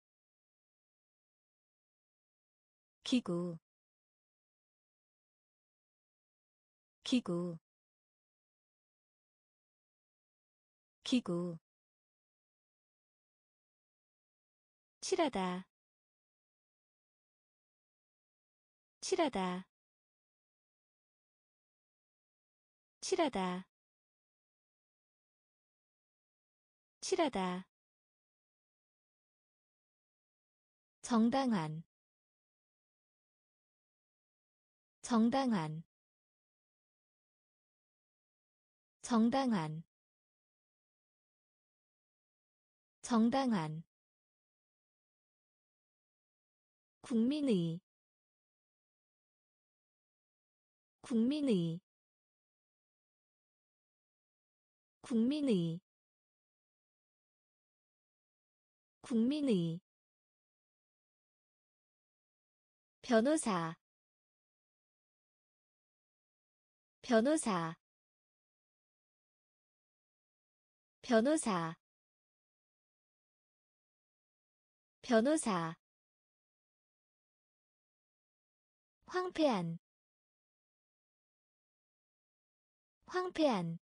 기구, 기구, 기구, 칠하다, 칠하다, 칠하다, 칠하다, 정당한, 정당한, 정당한, 정당한, 국민의, 국민의, 국민의, 국민의, 변호사, 변호사, 변호사, 변호사, 황폐한, 황폐한,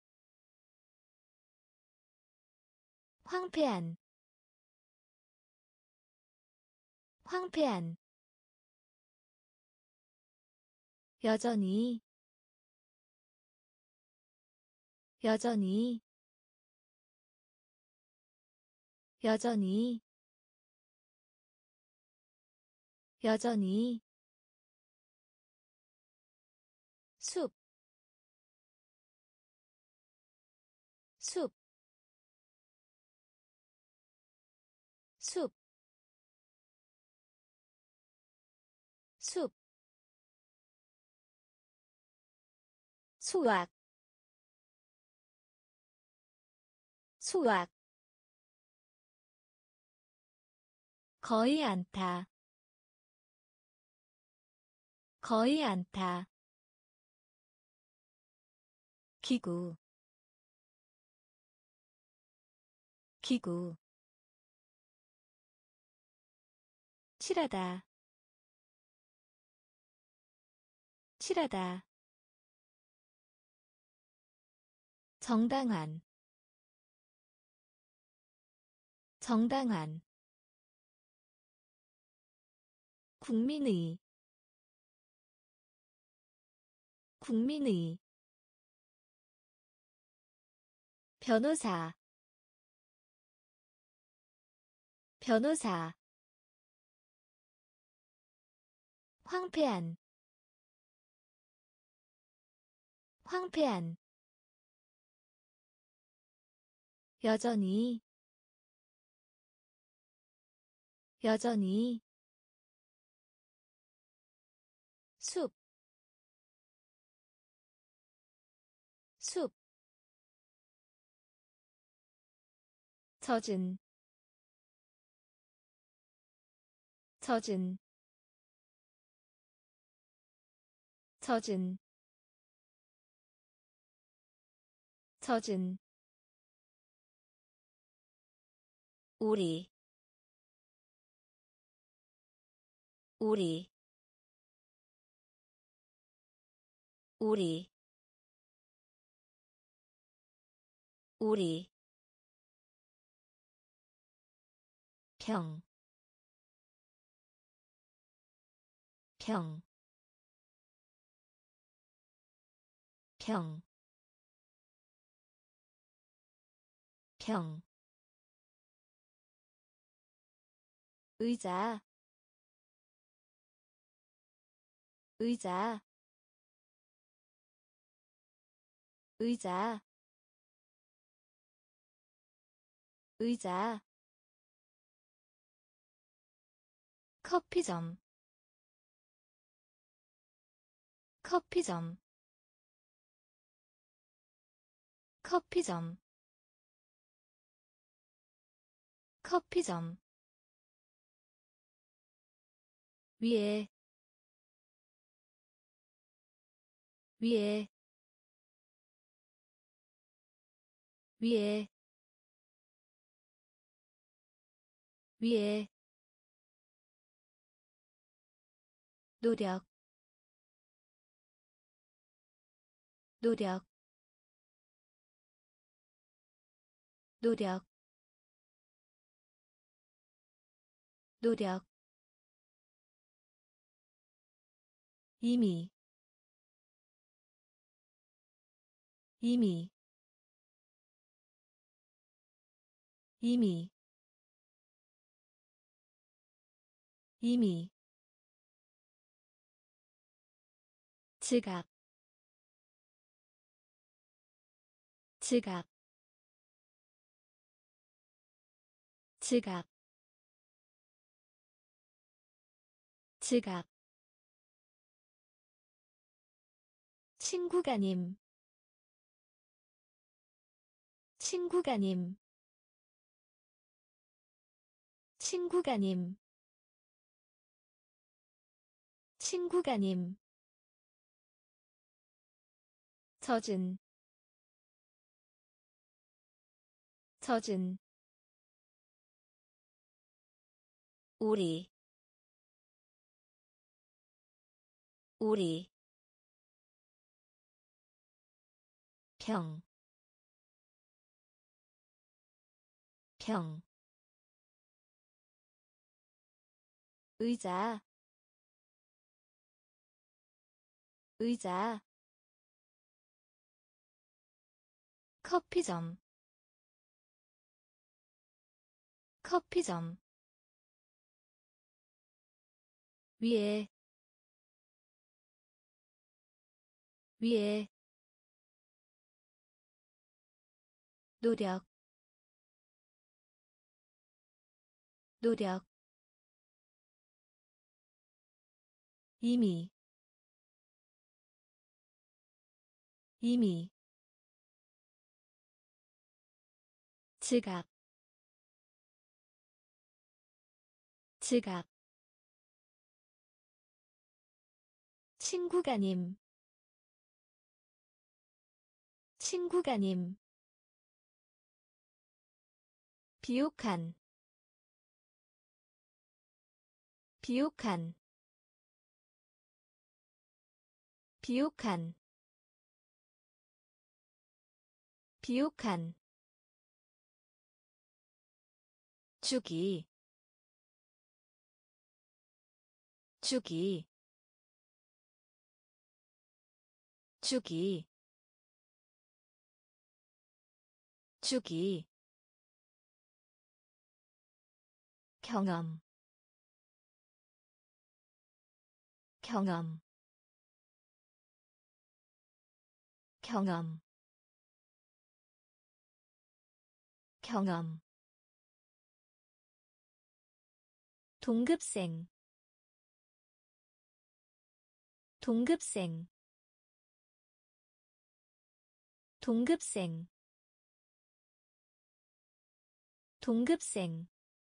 황폐한, 황폐한, 여전히, 여전히, 여전히, 여전히, 숲, 숲, 숲, 숲, 수학, 수학, 거의 않다, 거의 않다, 기구, 기구, 칠하다, 칠하다, 정당한, 정당한, 국민의, 국민의, 변호사, 변호사, 황폐한, 황폐한, 여전히, 여전히, 숲, 숲, 젖은 젖은 젖은 젖은 우리 우리 우리 우리 평, 평, 평, 평, 의자, 의자, 의자, 의자, 커피점, 커피점, 커피점, 커피점, 위에, 위에, 위에, 위에, 노력, 노력, 노력, 노력, 이미, 이미, 이미, 이미, 지갑, 지갑, 지갑, 지갑, 친구가님, 친구가님, 친구가님, 친구가님, 젖은, 젖은, 우리, 우리, 평, 평, 의자, 의자, 커피점, 커피점, 위에, 위에, 노력, 노력, 이미, 이미, 지갑, 지갑, 친구가님, 친구가님, 비옥한, 비옥한, 비옥한, 비옥한, 주기, 주기, 주기, 주기, 경험, 경험, 경험, 경험, 동급생, 동급생, 동급생, 동급생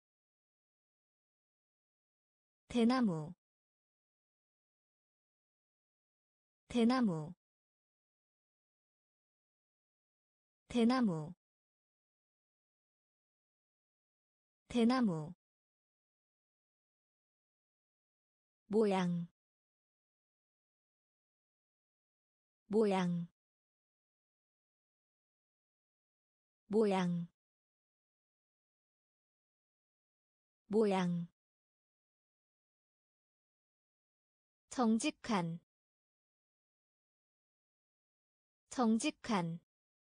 대나무 대나무 대나무 대나무 모양 모양 모양 모양 정직한 정직한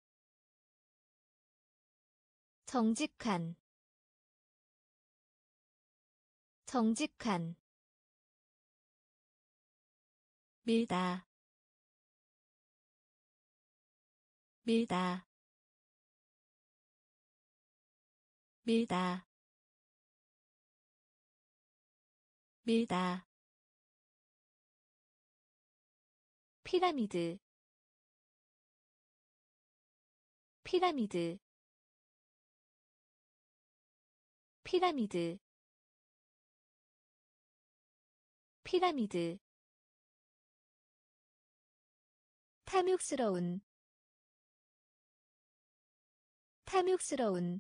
정직한 정직한 밀다 밀다 밀다 밀다 피라미드 피라미드 피라미드 피라미드 탐욕스러운 탐욕스러운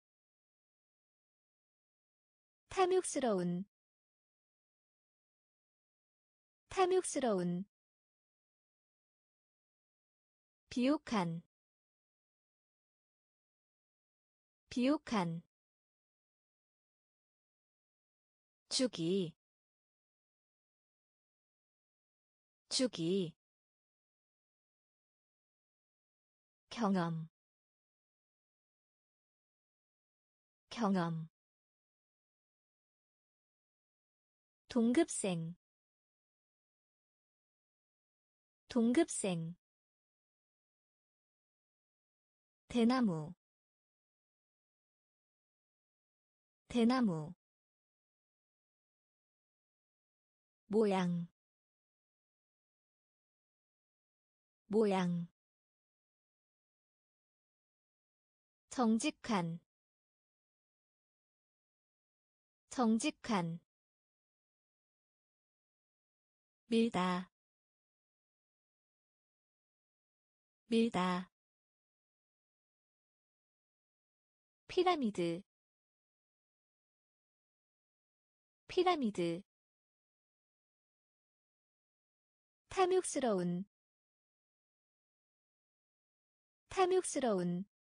탐욕스러운 탐욕스러운 비옥한 비옥한 주기 주기 경험 경험 동급생 동급생 대나무 대나무 모양 모양 정직한 정직한 밀다 밀다 피라미드 피라미드 탐욕스러운 탐욕스러운